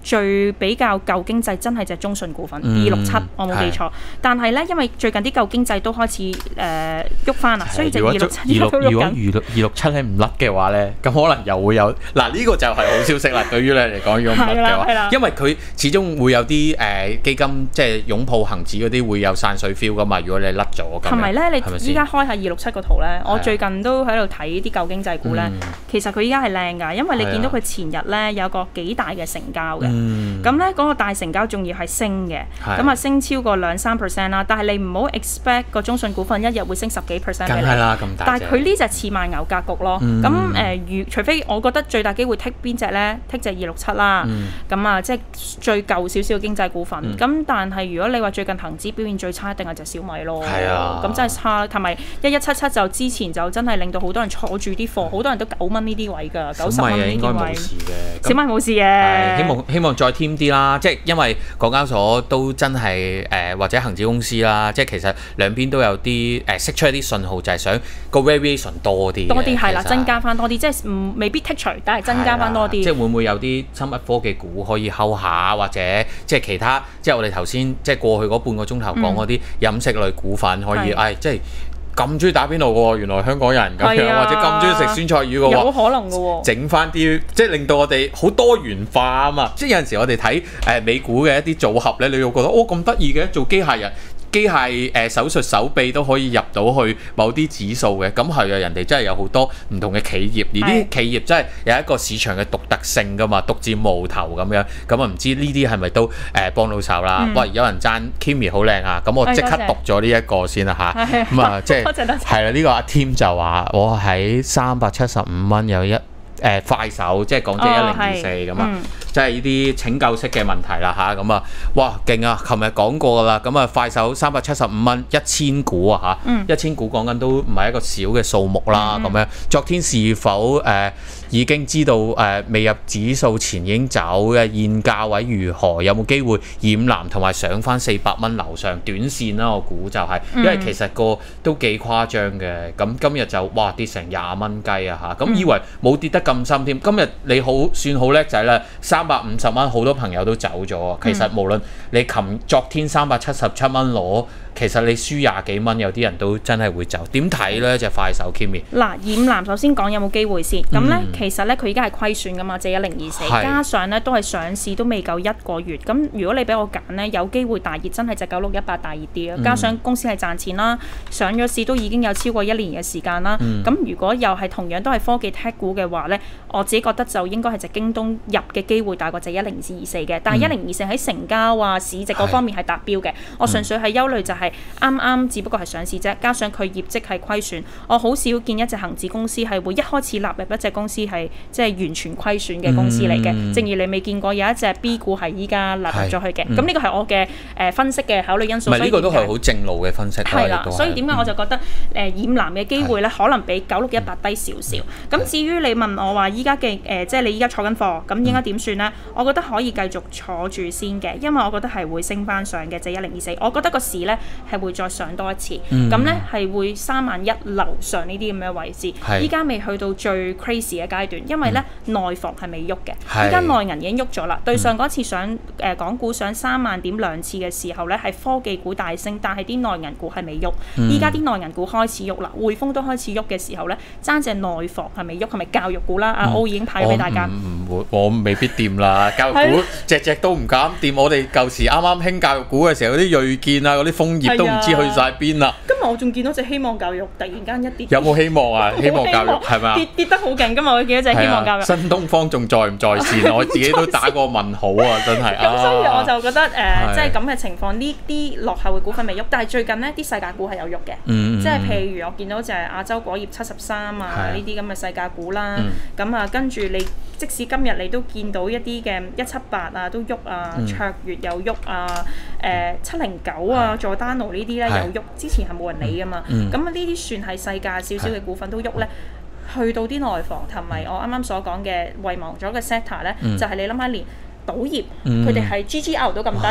最比較舊經濟真係隻中信股份二六七，我冇記錯。但係咧，因為最近啲舊經濟都開始誒喐翻啦，所以隻二六七都喐緊。 如果二六二六七咧唔甩嘅話咧，咁可能又會有嗱呢個就係好消息啦。對於你嚟講，如果唔甩嘅話，因為佢始終會有啲誒基金即係擁抱恒指嗰啲會有散水 feel 噶嘛。如果你甩咗咁， 同埋咧，你依家開下二六七個圖咧，我最近都喺度睇啲舊經濟股咧，其實佢依家係靚㗎，因為你見到佢前日咧有個幾大嘅成交嘅，咁咧嗰個大成交仲要係升嘅，咁啊升超過兩三 percent 啦。但係你唔好 expect 個中信股份一日會升十幾 percent 俾你， 啦咁大。 但係佢呢隻似賣牛格局咯。咁誒，如除非我覺得最大機會剔邊隻咧，剔隻二六七啦。咁啊，即係最舊少少嘅經濟股份。咁但係如果你話最近恒指表現最差，一定係隻小米咯。係啊，咁真係差。同埋一一七七就之前就真係令到好多人坐住啲貨，好多人都九蚊呢啲位㗎，九十蚊呢啲位。應該冇事嘅。小米冇事嘅。希望希望再添啲啦，即係因為港交所都真係誒、呃、或者恒指公司啦，即係其實兩邊都有啲誒釋出一啲信號，就係想個 variation 多啲。 多啲係啦，增加翻多啲，即係唔未必剔除，但係增加翻多啲。 即係會唔會有啲生物科技股可以睺下，或者即係其他，即係我哋頭先即係過去嗰半個鐘頭講嗰啲飲食類股份可以，誒、哎、即係。咁中意打邊爐嘅喎，原來香港人咁樣，啊、或者咁中意食酸菜魚嘅喎， 有可能嘅喎， 整翻啲即係令到我哋好多元化啊嘛！即係有陣時我哋睇誒美股嘅一啲組合咧，你會覺得哦咁得意嘅，做機械人。機械誒、呃、手術手臂都可以入到去某啲指數嘅，咁係啊！人哋真係有好多唔同嘅企業，而啲企業真係有一個市場嘅獨特性噶嘛，獨佔鰲頭咁樣，咁啊唔知呢啲係咪都誒、呃、幫到手啦？喂、嗯，有人讚 Kimmy 好靚啊，咁我即刻讀咗呢一個先啦吓，咁啊即係係啦，呢、呢個阿 Tim 就話我喺三百七十五蚊有一誒、呃、快手，即係港姐一零二四咁啊。即係呢啲拯救式嘅問題啦吓，咁啊，哇勁啊！琴日講過㗎啦，咁啊快手三百七十五蚊一千股啊嚇，一千股講緊都唔係一個少嘅數目啦，咁、嗯、樣昨天是否誒、呃、已經知道誒、呃、未入指數前已經走嘅現價位如何？有冇機會染藍同埋上翻四百蚊樓上短線啦？我估就係、是，因為其實個都幾誇張嘅，咁今日就哇跌成廿蚊雞啊嚇，咁以為冇跌得咁深添，今日你好算好叻仔啦，三百五十蚊好多朋友都走咗啊！其實無論你琴昨天三百七十七蚊攞，其實你輸廿幾蚊，有啲人都真係會走。點睇呢？隻快手 Kimmy？ 嗱，染藍首先講有冇機會先。咁呢，嗯、其實呢，佢而家係虧損噶嘛，借一零二四，加上呢都係上市都未夠一個月。咁如果你俾我揀呢，有機會大熱真係隻九六一八大熱啲啊！加上公司係賺錢啦，上咗市都已經有超過一年嘅時間啦。咁、嗯、如果又係同樣都係科技 tech 股嘅話呢，我自己覺得就應該係隻京東入嘅機會大過隻一零二四嘅。但係一零二四喺成交啊、市值嗰方面係達標嘅。我純粹係憂慮就係啱啱只不過係上市啫，加上佢業績係虧損。我好少見一隻恒指公司係會一開始納入一隻公司係即係完全虧損嘅公司嚟嘅。嗯、正如你未見過有一隻 B 股係依家納入咗去嘅。咁呢、嗯、個係我嘅誒、呃、分析嘅考慮因素。 唔係呢個都係好正路嘅分析。係啦， 所以點解我就覺得誒、呃、染藍嘅機會咧，可能比九六一八低少少。咁、嗯、至於你問我話依家嘅誒，即係你依家坐緊貨，咁應該點算咧？我覺得可以繼續坐住先嘅，因為我覺得係會升翻上嘅，即係一零二四。我覺得個市咧係會再上多一次，咁咧係會三萬一樓上呢啲咁嘅位置。依家未去到最 crazy 嘅階段，因為咧、嗯、內房係未喐嘅，依家內銀已經喐咗啦。對上嗰次上誒、呃、港股上三萬點兩次嘅時候咧，係科技股大升，但係啲內銀股係未喐。依家啲內銀股開始喐啦，匯豐都開始喐嘅時候咧，爭隻內房係未喐，係咪教育股啦？阿、嗯、歐已經派咗俾大家。 唔會，我未必掂啦。教育股隻隻都唔敢掂。我哋舊時啱啱興教育股嘅時候，嗰啲睿見啊，嗰啲楓葉都唔知去晒邊啦。 今日我仲見到隻希望教育突然間一跌。 有冇希望啊？希望教育係咪啊？ 跌跌得好勁，今日我見到隻希望教育。 新東方仲在唔在線？我自己都打個問號啊！真係。 咁所以我就覺得誒，即係咁嘅情況，呢啲落後嘅股份未喐，但係最近呢啲世界股係有喐嘅。嗯、即係譬如我見到就係亞洲果業七十三啊，呢啲咁嘅世界股啦。咁、嗯、啊，跟住你即使今日你都見到一啲嘅一七八啊都喐啊，嗯、卓越有喐啊，誒七零九啊，佐丹奴呢啲咧有喐，之前係冇人理噶嘛。咁啊呢啲算係世界少少嘅股份都喐咧，去到啲內房同埋我啱啱所講嘅遺忘咗嘅 sector 咧，嗯、就係你諗下連賭業佢哋係 G G R 都咁低，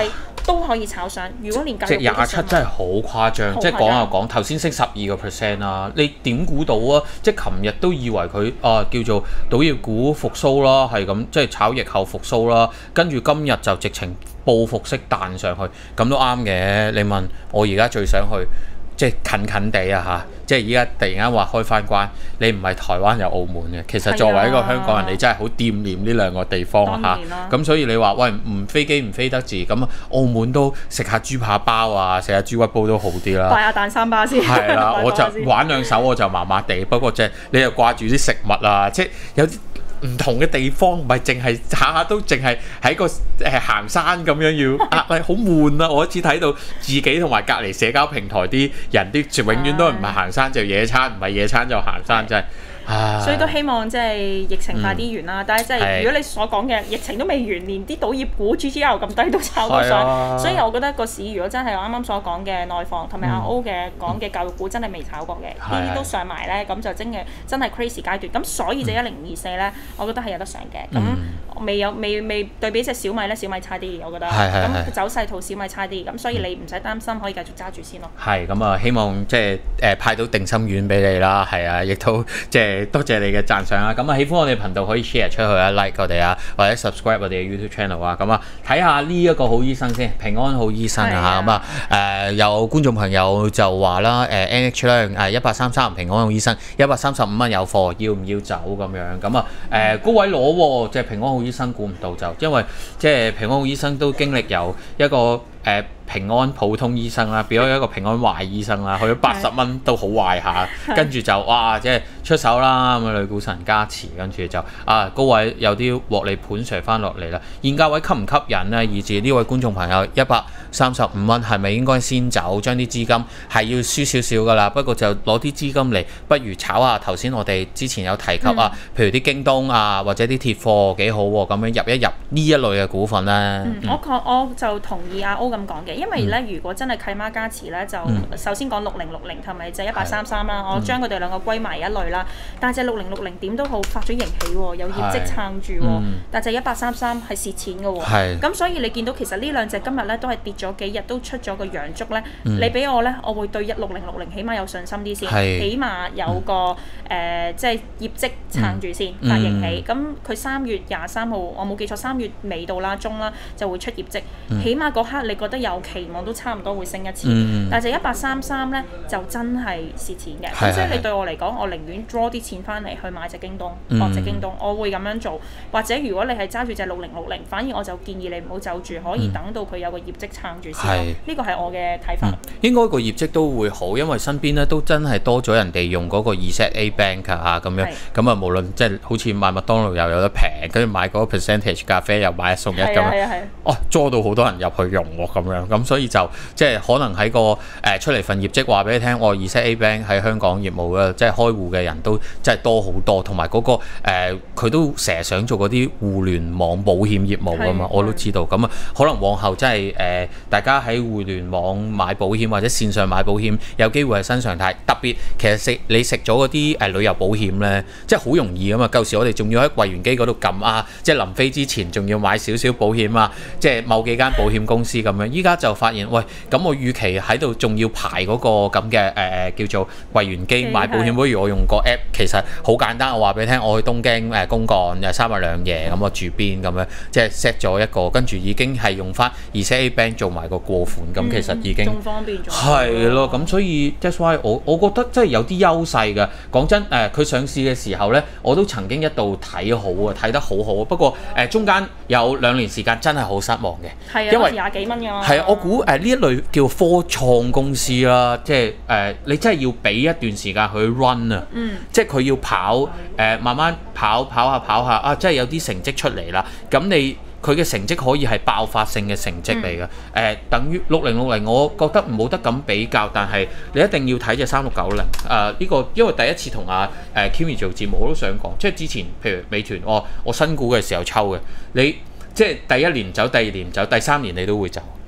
都可以炒上。如果連教育即係廿七真係好誇張，即係講又講，頭先升十二個 percent 啦，你點估到啊？即係琴日都以為佢啊叫做賭業股復甦啦，係咁即係炒疫後復甦啦，跟住今日就直情報復式彈上去，咁都啱嘅。你問我而家最想去。即係近近地啊嚇！即係依家突然間話開翻關，你唔係台灣又澳門嘅，其實作為一個香港人，你真係好惦念呢兩個地方嚇。咁所以你話喂唔飛機唔飛得字，咁澳門都食下豬扒包啊，食下豬骨煲都好啲啦。 拜下蛋三巴先。係啦，我就玩兩手我就麻麻地，不過即係你又掛住啲食物啊，即係有啲。唔同嘅地方，唔係淨係下下都淨係喺個誒、呃、行山咁樣要啊，係好悶啊！我一次睇到自己同埋隔離社交平台啲人啲，永遠都唔係行山就野餐，唔係野餐就行山，真係。 所以都希望即係疫情快啲完啦，嗯、但係即係如果你所講嘅疫情都未完，連啲賭業股 G G R 咁低都炒到上，啊、所以我覺得個市如果真係我啱啱所講嘅內房同埋阿 O 嘅講嘅教育股真係未炒過嘅，呢啲、嗯、都上埋咧，咁就真嘅真係 crazy 階段，咁所以就一零二四咧，我覺得係有得上嘅，咁、嗯、未有未未對比隻小米咧，小米差啲，我覺得，咁走勢圖小米差啲，咁所以你唔使擔心，可以繼續揸住先咯。係咁啊，希望即係誒派到定心丸俾你啦，係啊，亦都即係。多謝你嘅讚賞啊！咁啊，喜歡我哋頻道可以 share 出去啊 ，like 我哋啊，或者 subscribe 我哋嘅 YouTube channel 啊。咁啊，睇下呢一個好醫生先，平安好醫生啊嚇。咁啊，誒有觀眾朋友就話啦，誒 N H 咧誒一百三十三平安好醫生，一百三十五蚊有貨，要唔要走咁樣？咁啊誒高位攞喎，即係平安好醫生估唔到就，因為即係平安好醫生都經歷由一個。誒、呃、平安普通醫生啦，變咗一個平安壞醫生啦，去咗八十蚊都好壞下，跟住就哇即係出手啦，咁啊女股神加持，跟住就啊高位有啲獲利盤瀡翻落嚟啦，現價位吸唔吸引呢？以至呢位觀眾朋友一百三十五蚊係咪應該先走，將啲資金係要輸少少噶啦，不過就攞啲資金嚟，不如炒下頭先我哋之前有提及啊，嗯、譬如啲京東啊或者啲鐵貨幾好喎，咁樣入一入呢一類嘅股份咧。嗯嗯、我我就同意阿 O 咁講嘅，因為咧，嗯、如果真係契媽加持咧，就、嗯、首先講六零六零同埋就一八三三啦，我將佢哋兩個歸埋一類啦。但係隻六零六零點都好發咗盈喜喎，有業績撐住喎，嗯、但係隻一八三三係蝕錢嘅喎。咁所以你見到其實呢兩隻今日咧都係跌咗幾日，都出咗個陽燭咧。嗯、你俾我咧，我會對一六零六零起碼有信心啲先，是起碼有個誒、嗯呃、即係業績撐住先，發盈喜。咁佢三月廿三號，我冇記錯，三月尾到啦，中啦就會出業績，嗯、起碼嗰刻你覺得有期望都差唔多會升一次，嗯、但係一八三三咧就真係蝕錢嘅，咁所以你對我嚟講，我寧願 draw 啲錢翻嚟去買隻京東，博隻、嗯、京東，我會咁樣做。或者如果你係揸住隻六零六零，反而我就建議你唔好走住，可以等到佢有個業績撐住先。呢個係我嘅睇法。嗯、 應該個業績都會好，因為身邊咧都真係多咗人哋用嗰個 Z A Bank 啊咁樣，咁啊無論即係好似買麥當勞又有得平，跟住買嗰個 percentage 咖啡又買一送一咁樣，哦 draw 到好多人入去用喎咁樣，咁所以就即係可能喺個誒、呃、出嚟份業績話俾你聽，我 Z A Bank 喺香港業務嘅即係開戶嘅人都真係多好多，同埋嗰個佢、呃、都成日想做嗰啲互聯網保險業務啊嘛，我都知道。咁啊可能往後真係誒、呃、大家喺互聯網買保險或者線上買保險有機會係新常態。特別其實食你食咗嗰啲誒旅遊保險咧，即係好容易啊嘛。舊時我哋仲要喺櫃員機嗰度撳啊，即係臨飛之前仲要買少少保險啊，即係某幾間保險公司咁樣。依家就發現喂，咁我預期喺度仲要排嗰個咁嘅誒叫做櫃員機買保險，不如我用個 app， 其實好簡單。我話俾你聽，我去東京誒公幹又三日兩夜，咁我住邊咁樣，即係 set 咗一個，跟住已經係用翻而且 A Bank 做埋個過款，咁、嗯、其實已經仲方便咗。 係咯，咁所以 that's why 我我覺得真係有啲優勢㗎。講真誒，佢、呃、上市嘅時候咧，我都曾經一度睇好啊，睇得好好啊。不過誒、呃、中間有兩年時間真係好失望嘅， 係啊， 因為廿幾蚊㗎嘛。 係啊，我估誒呢一類叫科創公司啦，即係誒、呃、你真係要俾一段時間去 run 啊，嗯、即係佢要跑誒、呃、慢慢跑跑下跑下啊，即係有啲成績出嚟啦。咁你佢嘅成績可以係爆發性嘅成績嚟嘅，誒、嗯呃、等於六零六零，我覺得冇得咁比較，但係你一定要睇隻三六九零，誒呢個因為第一次同阿誒 Kimi 做節目，我都想講，即係之前譬如美團，我我新股嘅時候抽嘅，你即係第一年走，第二年走，第三年你都會走。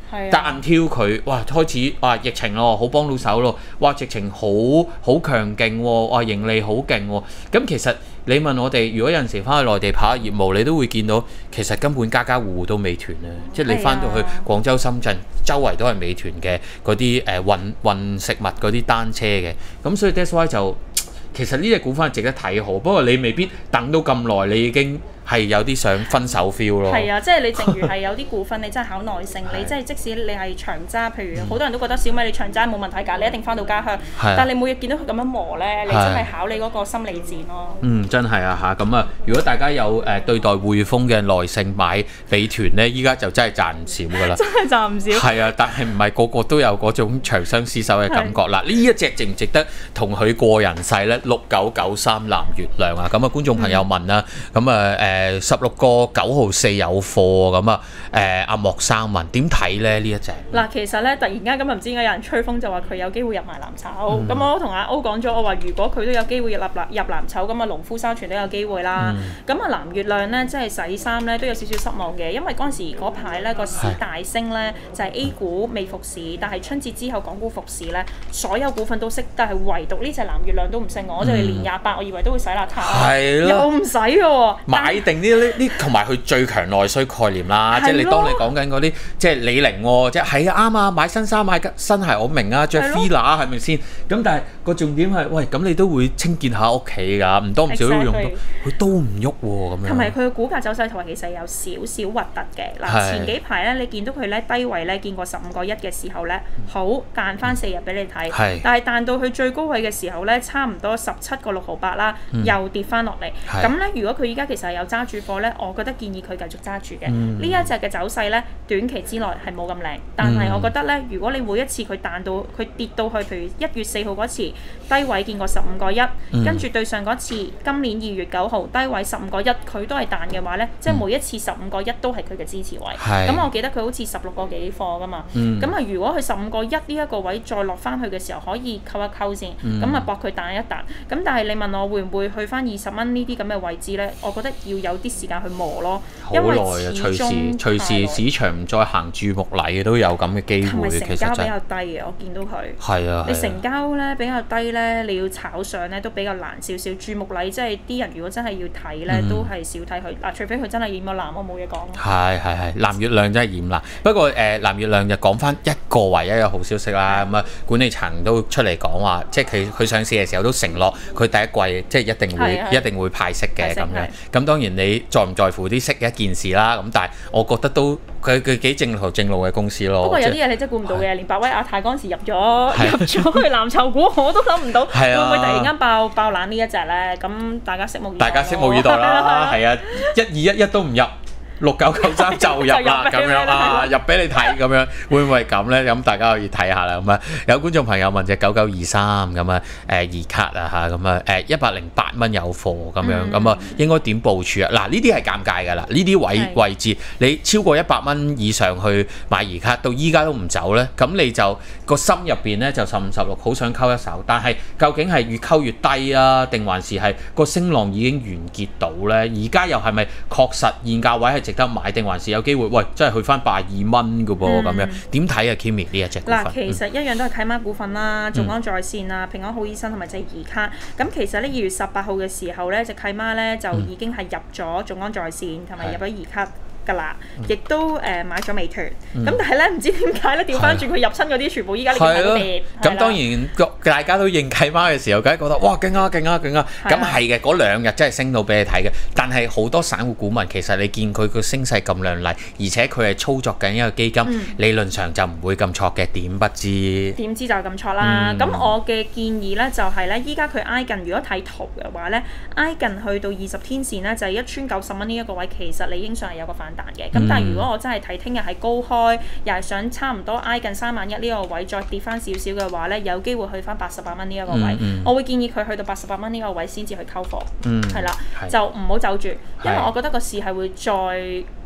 但 until 佢哇開始哇疫情咯，好幫到手咯，哇直情好好強勁喎，哇盈利好勁喎。咁其實你問我哋，如果有陣時翻去內地跑下業務，你都會見到其實根本家家戶戶都美團啊，即係你翻到去廣州、深圳，周圍都係美團嘅嗰啲誒運運食物嗰啲單車嘅。咁所以 that's why 就其實呢隻股份係值得睇好，不過你未必等到咁耐，你已經係有啲想分手 feel 咯。 係啊，即係你正如係有啲股份你真係考耐性，你即係即使你係長揸，譬如好多人都覺得小米你長揸冇問題㗎，你一定翻到家鄉。但係你每日見到佢咁樣磨咧，你真係考你嗰個心理戰咯。嗯， 真係啊嚇，咁啊，如果大家有誒對待匯豐嘅耐性買美團咧，依家就真係賺唔少㗎啦。 真係賺唔少。係啊，但係唔係個個都有嗰種長相廝守嘅感覺嗱。呢一隻值唔值得同佢過人世咧？六九九三藍月亮啊，咁啊觀眾朋友問啦，咁啊誒。誒十六個九毫四有貨咁啊！誒阿莫生問點睇咧呢一隻？ 嗱，其實咧突然間咁啊，唔知點解有人吹風就話佢有機會入埋藍籌。咁、嗯、我同阿歐講咗，我話如果佢都有機會入入入藍籌，咁啊農夫山泉都有機會啦。咁啊、嗯、藍月亮咧，即係洗衫咧都有少少失望嘅，因為嗰陣時嗰排咧個市大升咧，就係 A 股未復市，但係春節之後港股復市咧，所有股份都升，但係唯獨呢隻藍月亮都唔升。我就係年廿八，我以為都會洗邋遢，又唔使嘅喎。 買定呢呢呢，同埋佢最強內需概念啦，即係你當你講緊嗰啲，即係李寧喎，即係係啊啱啊，買新衫買新鞋我明啊，着 Fila 係咪先？咁但係個重點係，喂咁你都會清潔下屋企㗎，唔多唔少都會用到，佢都唔喐喎咁樣。 同埋佢嘅股價走勢同埋其實有少少核突嘅。嗱，前幾排咧，你見到佢咧低位咧見過十五個一嘅時候咧，好彈翻四日俾你睇，但係彈到佢最高位嘅時候咧，差唔多十七個六毫八啦，又跌翻落嚟。咁咧，如果佢依家其實有揸住貨咧，我覺得建議佢繼續揸住嘅。呢一隻嘅走勢咧，短期之內係冇咁靚，但係我覺得咧，如果你每一次佢彈到佢跌到去，譬如一月四號嗰次低位見過十五個一，跟住對上嗰次今年二月九號低位十五個一，佢都係彈嘅話咧，即係每一次十五個一都係佢嘅支持位。咁我記得佢好似十六個幾貨噶嘛，咁啊如果佢十五個一呢一個位再落翻去嘅時候，可以扣一扣先，咁啊搏佢彈一彈。咁但係你問我會唔會去翻二十蚊呢啲咁嘅位置咧？我覺得要有啲時間去磨咯，因為隨時隨時市場唔再行注目禮嘅都有咁嘅機會。 成交比較低嘅，我見到佢。 係啊， 你成交咧比較低咧，你要炒上咧都比較難少少。注目禮即係啲人如果真係要睇咧，都係少睇佢。嗱，除非佢真係染咗藍，我冇嘢講。 係係係，藍月亮真係染藍。不過誒，藍月亮就講翻一個唯一嘅好消息啦。咁啊，管理層都出嚟講話，即係佢佢上市嘅時候都承諾，佢第一季即係一定會一定會派息嘅咁樣。咁當然你在唔在乎啲息一件事啦。咁但係我覺得都佢佢幾正途正路嘅公司咯。 不過有啲嘢你真係估唔到嘅，連百威亞太嗰陣時入咗入咗去藍籌股，我都諗唔到會唔會突然間爆爆冷呢一隻咧？咁大家拭目以待。 大家拭目以待啦，係啊，一二一一都唔入。六九九三就入啦，咁樣啊，入俾你睇咁樣，會唔會係咁咧？咁大家可以睇下啦。咁啊，有觀眾朋友問隻九九二三咁啊，誒二卡啊嚇，咁啊誒一百零八蚊有貨咁樣，咁啊應該點部署啊？嗱，呢啲係尷尬㗎啦，呢啲位位置你超過一百蚊以上去買二卡，到依家都唔走咧，咁你就個心入邊咧就十五十六，好想溝一手，但係究竟係越溝越低啊，定還是係個升浪已經完結到咧？而家又係咪確實現價位係值得買，定還是有機會？喂，真係去翻百二蚊嘅噃，咁樣點睇啊 Kimi 呢一隻股份？ 嗱，其實一樣都係契媽股份啦，眾安在線啊，平安好醫生同埋隻二卡。咁其實咧二月十八號嘅時候咧，隻契媽咧就已經係入咗眾安在線同埋入咗二卡㗎啦，亦都誒買咗美團。咁但係咧唔知點解咧調翻轉佢入親嗰啲全部依家你見到跌。 咁當然大家都認契媽嘅時候，梗係覺得哇勁啊勁啊勁啊！咁係嘅，嗰兩日真係升到俾你睇嘅。但係好多散戶股民其實你見佢個升勢咁亮麗，而且佢係操作緊一個基金，理論上就唔會咁錯嘅。點不知？ 點知就咁錯啦！咁我嘅建議咧就係咧，依家佢挨近，如果睇圖嘅話咧，挨近去到二十天線咧，就係一穿九十蚊呢一個位，其實理應上係有個反嘅，咁、嗯、但係如果我真係睇聽日係高開，又係想差唔多挨近三萬一呢個位，再跌翻少少嘅話咧，有機會去翻八十八蚊呢一個位，嗯嗯、我會建議佢去到八十八蚊呢個位先至去溝貨，係啦、嗯，就唔好走住，因為我覺得個市係會再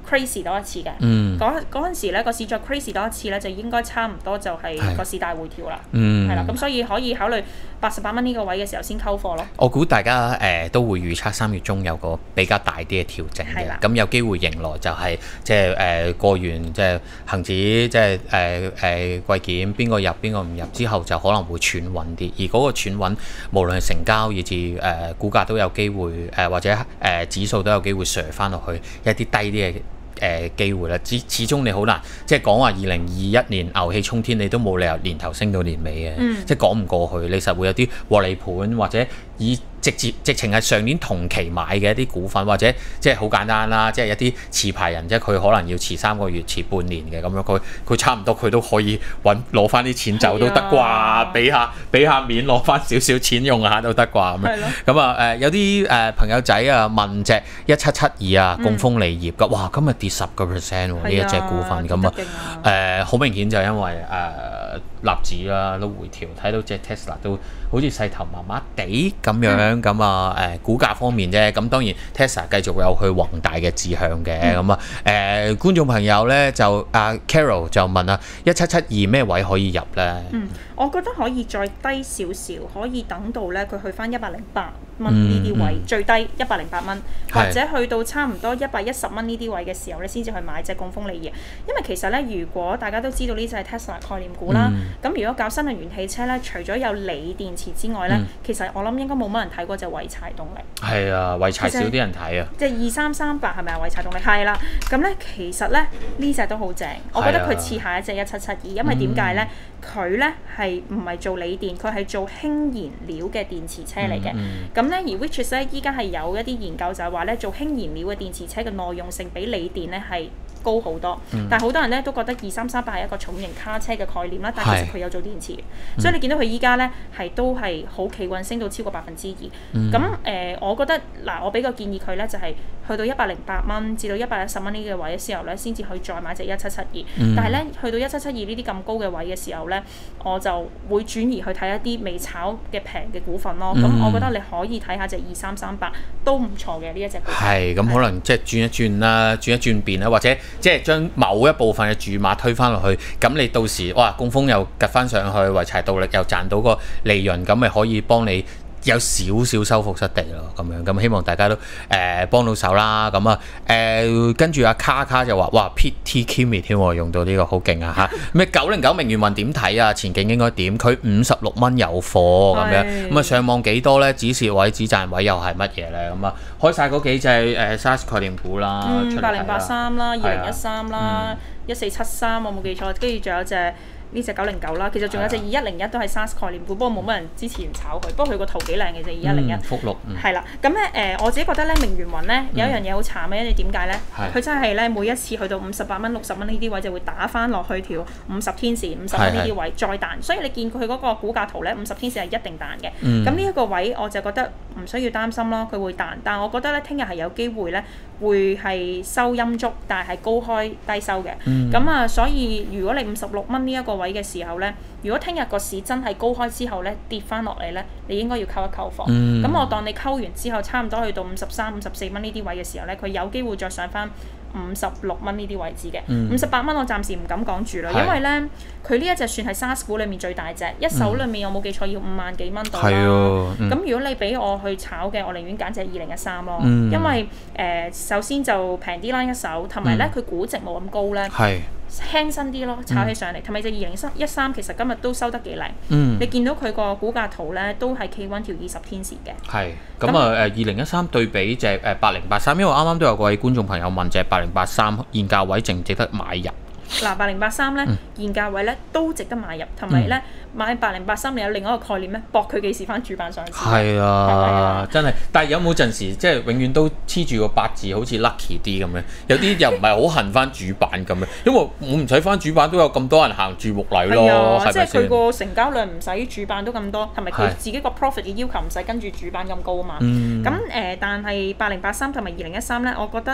crazy 多一次嘅。 嗯。 嗰嗰陣時咧，個市再 crazy 多一次咧，就應該差唔多就係個市大回調啦。 嗯。 係啦，咁所以可以考慮八十八蚊呢個位嘅時候先溝貨咯。 我估大家誒、呃、都會預測三月中有個比較大啲嘅調整嘅，咁有機會迎來就係、是、即係誒、呃、過完即係恆指即係誒誒季檢邊個入邊個唔入之後，就可能會喘穩啲。而嗰個喘穩，無論係成交以至誒、呃、股價都有機會誒、呃、或者誒、呃、指數都有機會瀡翻落去一啲低啲嘅誒機會啦。始始終你好難即係講話二零二一年牛氣沖天，你都冇理由年頭升到年尾嘅，嗯、即係講唔過去。你實會有啲獲利盤或者以直接直情係上年同期買嘅一啲股份，或者即係好簡單啦，即係一啲持牌人，即係佢可能要遲三個月、遲半年嘅咁樣，佢佢差唔多佢都可以揾攞翻啲錢走都得啩，俾下俾下面攞翻少少錢用下都得啩咁樣。咁啊誒有啲誒、呃、朋友仔啊問隻一七七二啊贛鋒鋰業㗎，哇今日跌十個 percent 喎呢一隻股份咁啊誒好明顯就因為誒。呃納指啦都回調，睇到隻 Tesla 都好似勢頭麻麻地咁樣咁啊誒股價方面啫，咁當然 Tesla 繼續有佢宏大嘅志向嘅咁啊誒觀眾朋友咧就阿 Carol 就問啊一七七二咩位可以入咧？ 嗯，我覺得可以再低少少，可以等到咧佢去翻一百零八蚊呢啲位，嗯嗯、最低一百零八蚊，或者去到差唔多一百一十蚊呢啲位嘅時候咧，先至去買隻贛鋒鋰業。因為其實咧，如果大家都知道呢隻係 Tesla 概念股啦。嗯咁如果搞新能源汽車咧，除咗有鋰電池之外咧，嗯、其實我諗應該冇乜人睇過就濰柴動力。係啊，濰柴少啲人睇啊。 即係二三三八係咪啊？濰柴動力係啦。咁咧其實咧呢隻都好正，我覺得佢似下一隻一七七二，因為點解咧？佢咧係唔係做鋰電，佢係做氫燃料嘅電池車嚟嘅。咁咧、嗯嗯、而 which is 咧依家係有一啲研究就係話咧，做氫燃料嘅電池車嘅耐用性比鋰電咧係高好多，嗯、但係好多人咧都覺得二三三八係一個重型卡車嘅概念啦，但係其實佢有做電池，嗯、所以你見到佢依家咧係都係好企穩，升到超過百分之二。咁誒、嗯呃，我覺得嗱，我俾個建議佢咧，就係、是、去到一百零八蚊至到一百一十蚊呢個位嘅時候咧，先至去再買隻一七七二。嗯、但係咧，去到一七七二呢啲咁高嘅位嘅時候咧，我就會轉移去睇一啲未炒嘅平嘅股份咯。咁、嗯、我覺得你可以睇下隻二三三八都唔錯嘅呢一隻股份。係咁，可能即係轉一轉啦，轉一轉變啦，或者。即係將某一部分嘅注碼推翻落去，咁你到時哇，贛鋒又趌翻上去，濰柴動力又賺到個利潤，咁咪可以幫你有少少收復失地咯，咁樣咁希望大家都誒、呃、幫到手啦。咁啊誒跟住阿卡卡就話哇 P T Kimi 添喎，用到呢個好勁啊嚇！咩九零九明源雲點睇啊？前景應該點？佢五十六蚊有貨咁樣，咁啊上望幾多咧？止蝕位、止賺位又係乜嘢咧？咁啊開晒嗰幾隻誒 SaaS 概念股啦， 八零八三啦，二零一三啦，一四七三我冇記錯，跟住仲有隻。呢隻九零九啦，其實仲有隻二一零一都係 SaaS 概念股，不過冇乜人之前炒佢，不過佢個圖幾靚嘅啫，二一零一。 福祿。係啦，咁咧誒，我自己覺得咧，明源雲咧有一樣嘢好慘嘅，因為點解咧？佢真係咧每一次去到五十八蚊、六十蚊呢啲位就會打翻落去條五十天線、五十蚊呢啲位再彈，所以你見佢嗰個股價圖咧，五十天線係一定彈嘅。咁呢一個位我就覺得唔需要擔心咯，佢會彈，但係我覺得咧聽日係有機會咧會係收陰燭，但係係高開低收嘅。咁啊、嗯，所以如果你五十六蚊呢一個位嘅時候咧，如果聽日個市真係高開之後咧跌翻落嚟咧，你應該要溝一溝貨。咁、嗯、我當你溝完之後，差唔多去到五十三、五十四蚊呢啲位嘅時候咧，佢有機會再上翻五十六蚊呢啲位置嘅。五十八蚊我暫時唔敢講住啦，是因為咧佢呢一隻算係 SaaS 股裡面最大隻，一手裡面我冇記錯要五萬幾蚊到啦。咁、嗯、如果你俾我去炒嘅，我寧願揀隻二零一三咯，嗯、因為誒、呃、首先就平啲啦一手，同埋咧佢估值冇咁高咧。輕身啲咯，炒起上嚟，同埋隻二零一三其實今日都收得幾靚。嗯，你見到佢個股價圖咧，都係企穩條二十天線嘅。係，咁啊誒，二零一三對比隻誒八零八三，因為啱啱都有個位觀眾朋友問隻八零八三現價位值唔值得買入？嗱，八零八三咧現價位咧都值得買入，同埋咧買八零八三你有另外一個概念咧，搏佢幾時翻主板上市。係啊，真係。但係有冇陣時即係永遠都黐住個八字，好似 lucky 啲咁樣？有啲又唔係好恨翻主板咁樣，因為我唔使翻主板都有咁多人行住木禮咯，係咪先？即係佢個成交量唔使主板都咁多，同埋佢自己個 profit 嘅要求唔使跟住主板咁高啊嘛。咁誒、嗯呃，但係八零八三同埋二零一三咧，我覺得。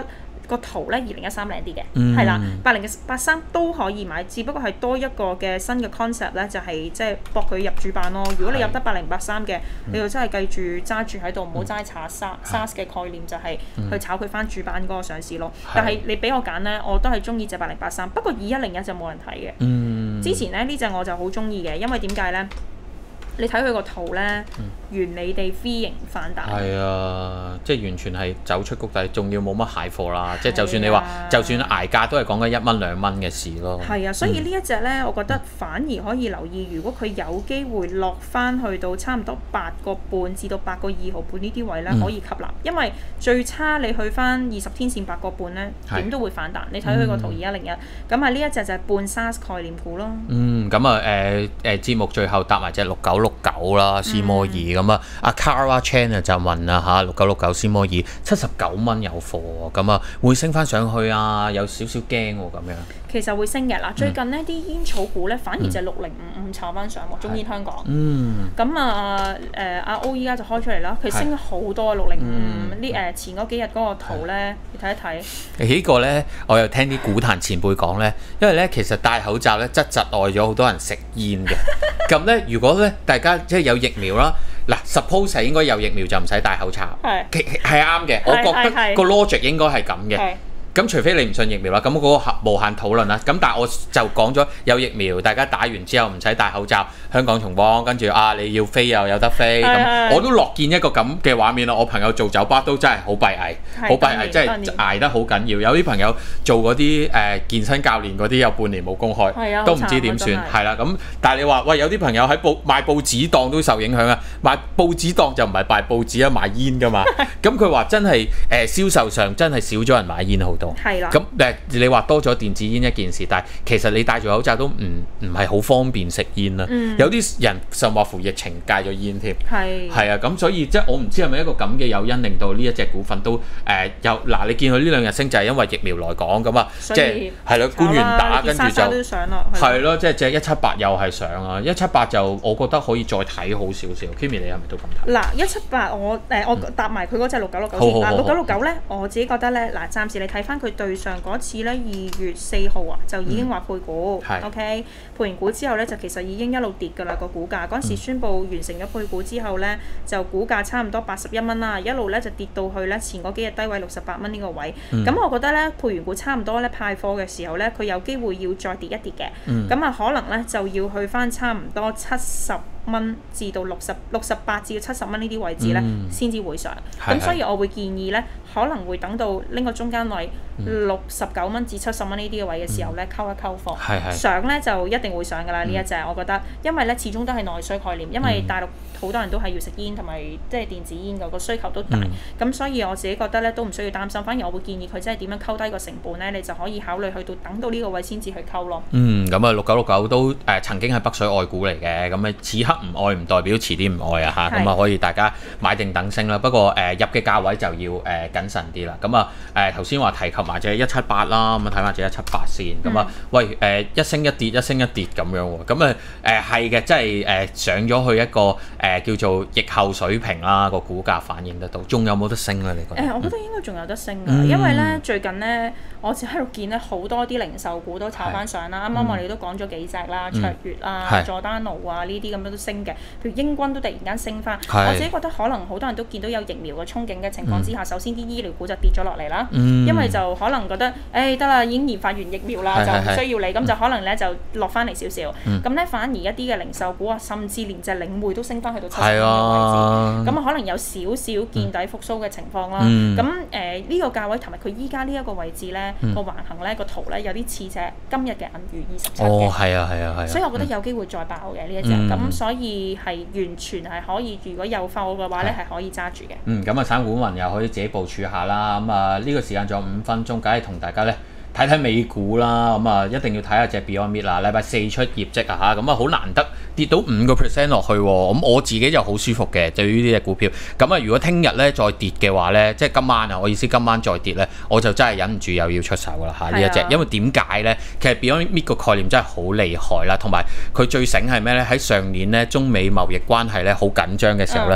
個圖咧二零一三靚啲嘅， 嗯係啦，八零八三都可以買，只不過係多一個嘅新嘅 concept 咧，就係即係搏佢入主板咯。如果你入得八零八三嘅，你就真係記住揸住喺度，唔好齋炒 SaaS 嘅概念，就係去炒佢翻主板嗰個上市咯。但係你俾我揀咧，我都係中意隻八零八三，不過二一零一就冇人睇嘅。 嗯、 之前咧呢隻我就好中意嘅，因為點解咧？你睇佢個圖咧，原理地 V 型反彈。 係啊，即係完全係走出谷底，仲要冇乜蟹貨啦。即係就算你話，就算捱價都係講緊一蚊兩蚊嘅事咯。 係啊，所以呢一隻咧，我覺得反而可以留意，如果佢有機會落翻去到差唔多八個半至到八個二毫半呢啲位咧，可以吸納。因為最差你去翻二十天線八個半咧，點都會反彈。你睇佢個圖二一零一，咁啊呢一隻就係半 SaaS 概念股咯。 嗯，咁啊誒誒節目最後搭埋隻六九六九啦，斯摩爾咁啊，阿 Cara Chan 啊就問啦嚇，六九六九斯摩爾七十九蚊有貨喎，咁啊會升翻上去啊？有少少驚喎咁樣。 其實會升嘅嗱，最近呢啲煙草股咧反而就六零五五炒翻上喎，中煙香港。 嗯。 咁啊誒阿 O 依家就開出嚟啦，佢升咗好多啊，六零五五呢誒前嗰幾日嗰個圖咧，你睇一睇。 呢個咧，我又聽啲股壇前輩講咧，因為咧其實戴口罩咧，窒窒礙咗好多人食煙嘅。咁咧，如果咧大家即係有疫苗啦，嗱 suppose 係應該有疫苗就唔使戴口罩，係係啱嘅。我覺得個 logic 應該係咁嘅。咁除非你唔信疫苗啦，咁嗰個無限討論啦。咁但係我就講咗有疫苗，大家打完之後唔使戴口罩，香港重磅，跟住啊你要飛又有得飛，咁我都樂見一個咁嘅畫面啦。我朋友做酒吧都真係好閉翳，好閉翳，即係捱得好緊要。有啲朋友做嗰啲誒健身教練嗰啲，有半年冇公開，都唔知點算。係啦，咁但係你話喂有啲朋友喺報賣報紙檔都受影響啊，賣報紙檔就唔係賣報紙啊，賣煙㗎嘛。咁佢話真係誒銷售上真係少咗人買煙好多。 係啦， 咁誒你話多咗電子煙一件事，但係其實你戴住口罩都唔唔係好方便食煙啦。嗯、有啲人甚或乎疫情戒咗煙添。係係啊，咁所以即係我唔知係咪一個咁嘅誘因令到呢一隻股份都誒有嗱，你見佢呢兩日升就係因為疫苗來講咁啊，即係係咯官員打跟住就係咯，即係隻一七八又係上啊，一七八就我覺得可以再睇好少少。Kimi 你係咪都咁睇？ 嗱一七八我誒我搭埋佢嗰隻六九六九先。嗱六九六九咧，我自己覺得咧嗱，暫時你睇翻佢對上嗰次咧，二月四號啊，就已經話配股、嗯、，OK，配完股之後咧，就其實已經一路跌㗎啦個股價。嗰陣時宣布完成咗配股之後咧，就股價差唔多八十一蚊啦，一路咧就跌到去咧前嗰幾日低位六十八蚊呢個位。咁、嗯、我覺得咧配完股差唔多咧派貨嘅時候咧，佢有機會要再跌一跌嘅。咁啊、嗯、可能咧就要去翻差唔多七十蚊至到六十六十八至到七十蚊呢啲位置咧，先至、嗯、會上。咁所以我會建議咧，可能會等到拎個中間位六十九蚊至七十蚊呢啲嘅位嘅時候咧，溝、嗯、一溝貨。係係上咧就一定會上㗎啦呢一隻，我覺得，因為咧始終都係內需概念，因為大陸好多人都係要食煙同埋即係電子煙嘅個需求都大，咁、嗯、所以我自己覺得咧都唔需要擔心，反而我會建議佢即係點樣溝低個成本咧，你就可以考慮去到等到呢個位先至去溝咯。嗯， 咁啊六九六九都誒、呃、曾經係北水愛股嚟嘅，咁啊此刻唔愛唔代表遲啲唔愛啊嚇，咁啊可以大家買定等升啦。不過誒、呃、入嘅價位就要誒、呃、謹慎啲啦。咁啊誒頭先話提及埋隻一七八啦，咁啊睇埋隻一七八先。咁啊、嗯、喂誒、呃、一升一跌一升一跌咁樣喎。咁啊誒係嘅，即係誒上咗去一個誒、呃、叫做疫後水平啦，個股價反映得到。仲有冇得升咧？你覺得？誒、呃， 我覺得應該仲有得升㗎，嗯、因為咧最近咧我只喺度見咧好多啲零售股都炒翻上啦。啱啱我哋都講咗幾隻啦，嗯、卓越啊、佐丹奴啊呢啲咁樣都升嘅。譬如英軍都突然間升翻，我自己覺得可能好多人都見到有疫苗嘅憧憬嘅情況之下，嗯、首先啲醫療股就跌咗落嚟啦，嗯、因為就可能覺得誒得啦，已經研發完疫苗啦，就唔需要你，咁、嗯、就可能咧就落翻嚟少少。咁咧、嗯、反而一啲嘅零售股啊，甚至連隻領匯都升翻去到七十蚊嘅位置，咁啊可能有少少見底復甦嘅情況啦。咁誒呢個價位同埋佢依家呢一個位置咧個、嗯、橫行咧個圖咧有啲似隻今日嘅銀娛二十七嘅。哦，係啊，係啊，係啊。所以我覺得有機會再爆嘅呢一隻，咁、嗯、所以係完全係可以，如果有貨嘅話咧係可以揸住嘅。嗯，咁啊散戶民又可以自己部署下啦。咁啊呢個時間仲有五分鐘，梗係同大家咧睇睇美股啦。咁啊一定要睇下隻 Beyond Meat 啦，禮拜四出業績啊嚇，咁啊好難得跌到五個 percent 落去喎。咁我自己就好舒服嘅，對於呢隻股票。咁啊如果聽日咧再跌嘅話咧，即係今晚啊，我意思今晚再跌咧，我就真係忍唔住又要出手啦嚇呢一隻。因為點解咧？其實 Beyond Meat 個概念真係好厲害啦，同埋佢最醒係咩咧？喺上年咧中美貿易關係咧好緊張嘅時候咧。嗯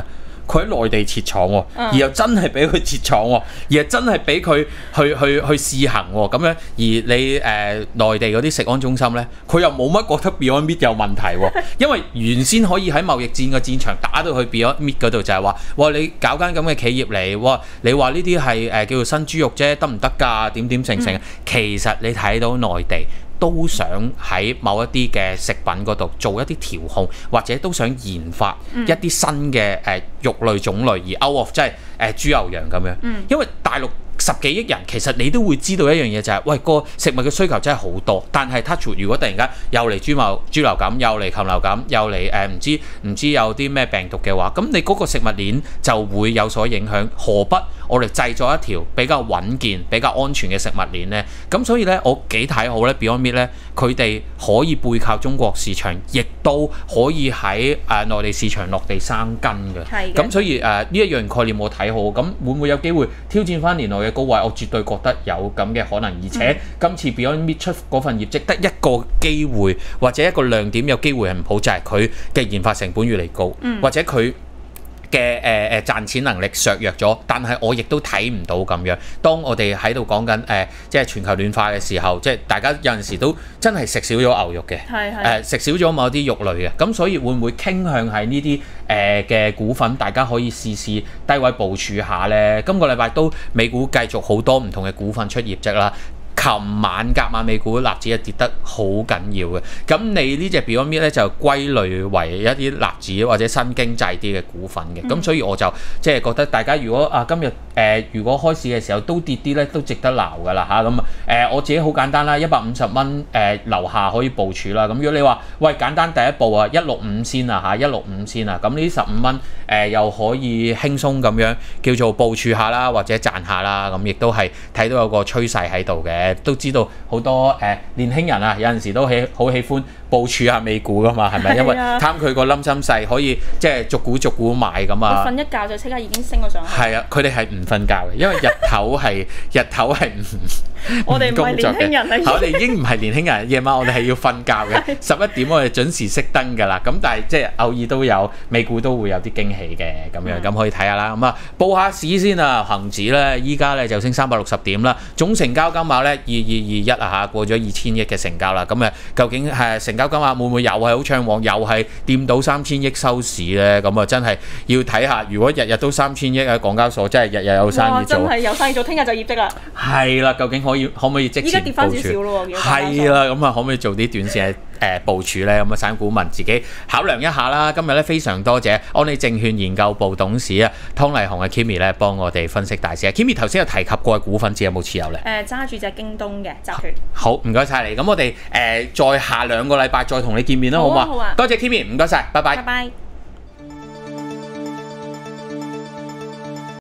佢喺內地設廠喎， 嗯而又真係俾佢設廠喎，而係真係俾佢去去去試行喎，咁樣而你誒、呃、內地嗰啲食安中心咧，佢又冇乜覺得 Beyond Meat 有問題喎，因為原先可以喺貿易戰嘅戰場打到去 Beyond Meat 嗰度就係話，哇你搞間咁嘅企業嚟，哇你話呢啲係誒叫做新豬肉啫，得唔得㗎？點點成成，嗯、其實你睇到內地都想喺某一啲嘅食品嗰度做一啲調控，或者都想研發一啲新嘅誒、呃、肉類種類，而 out of 即係誒豬牛羊咁樣，嗯、因為大陸十幾億人，其實你都會知道一樣嘢就係、是，喂個食物嘅需求真係好多，但係 touch wood，如果突然間又嚟豬流豬流感，又嚟禽流感，又嚟誒唔知唔知有啲咩病毒嘅話，咁你嗰個食物鏈就會有所影響。何不我哋製作一條比較穩健、比較安全嘅食物鏈呢？咁所以呢，我幾睇好咧 Beyond Meat 咧，佢哋可以背靠中國市場，亦都可以喺誒、呃、內地市場落地生根嘅。係嘅。咁所以誒呢一樣概念我睇好，咁會唔會有機會挑戰翻年內嘅高位？我絕對覺得有咁嘅可能，而且今次 Beyond Meat 出嗰份業績得一個機會或者一個亮點，有機會係唔好，就係佢嘅研發成本越嚟越高，嗯、或者佢嘅誒誒賺錢能力削弱咗，但係我亦都睇唔到咁樣。當我哋喺度講緊誒，即係全球暖化嘅時候，即係大家有陣時都真係食少咗牛肉嘅，誒食少咗某啲肉類嘅，咁所以會唔會傾向係呢啲誒嘅股份，大家可以試試低位部署下呢？今個禮拜都美股繼續好多唔同嘅股份出業績啦。琴晚隔晚美股納指係跌得好緊要嘅，咁你呢隻 Beyond Meat 咧就歸類為一啲納指或者新經濟啲嘅股份嘅，咁、嗯、所以我就即係覺得大家如果啊今日誒、呃、如果開市嘅時候都跌啲咧，都值得撈㗎啦嚇，咁誒、呃、我自己好簡單啦，一百五十蚊誒樓下可以部署啦，咁如果你話喂簡單第一步啊一六五先啊嚇，一六五先啊，咁呢十五蚊誒又可以輕鬆咁樣叫做部署下啦，或者賺下啦，咁亦都係睇到有個趨勢喺度嘅。都知道好多誒、呃、年輕人啊，有陣時都喜好喜歡部署下美股噶嘛，係咪？因為貪佢個冧心細，可以即係逐股逐股買咁啊。 瞓一覺就即刻已經升咗上去。係啊，佢哋係唔瞓覺嘅，因為日頭係日頭係唔我哋唔係年輕人嚟， 我哋已經唔係年輕人，夜晚我哋係要瞓覺嘅。十一點我哋準時熄燈㗎啦。咁但係即係偶爾都有美股都會有啲驚喜嘅咁樣，咁、嗯、可以睇下啦。咁啊，報下市先啊，恆指咧依家咧就升三百六十點啦，總成交金額咧二二二一啊嚇，過咗二千億嘅成交啦。咁誒，究竟係成交金額會唔會又係好暢旺，又係掂到三千億收市咧？咁啊，真係要睇下。如果日日都三千億喺港交所，真係日日有生意做。 真係有生意做，聽日就業績啦。係啦，究竟可以可唔可以即時部署？依家跌翻少少咯喎，係啦，咁啊，可唔可以做啲短線誒部署咧？咁啊，散股民自己考量一下啦。今日咧非常多謝安利證券研究部董事啊湯麗紅嘅 Kimi 咧幫我哋分析大市。Kimi 頭先有提及過嘅股份，只有冇持有咧？ 誒揸住隻京東嘅集團。 好，唔該晒你。咁我哋誒再下兩個禮拜再同你見面啦，好唔好啊？多謝 Kimi，唔該晒，拜拜。 拜拜。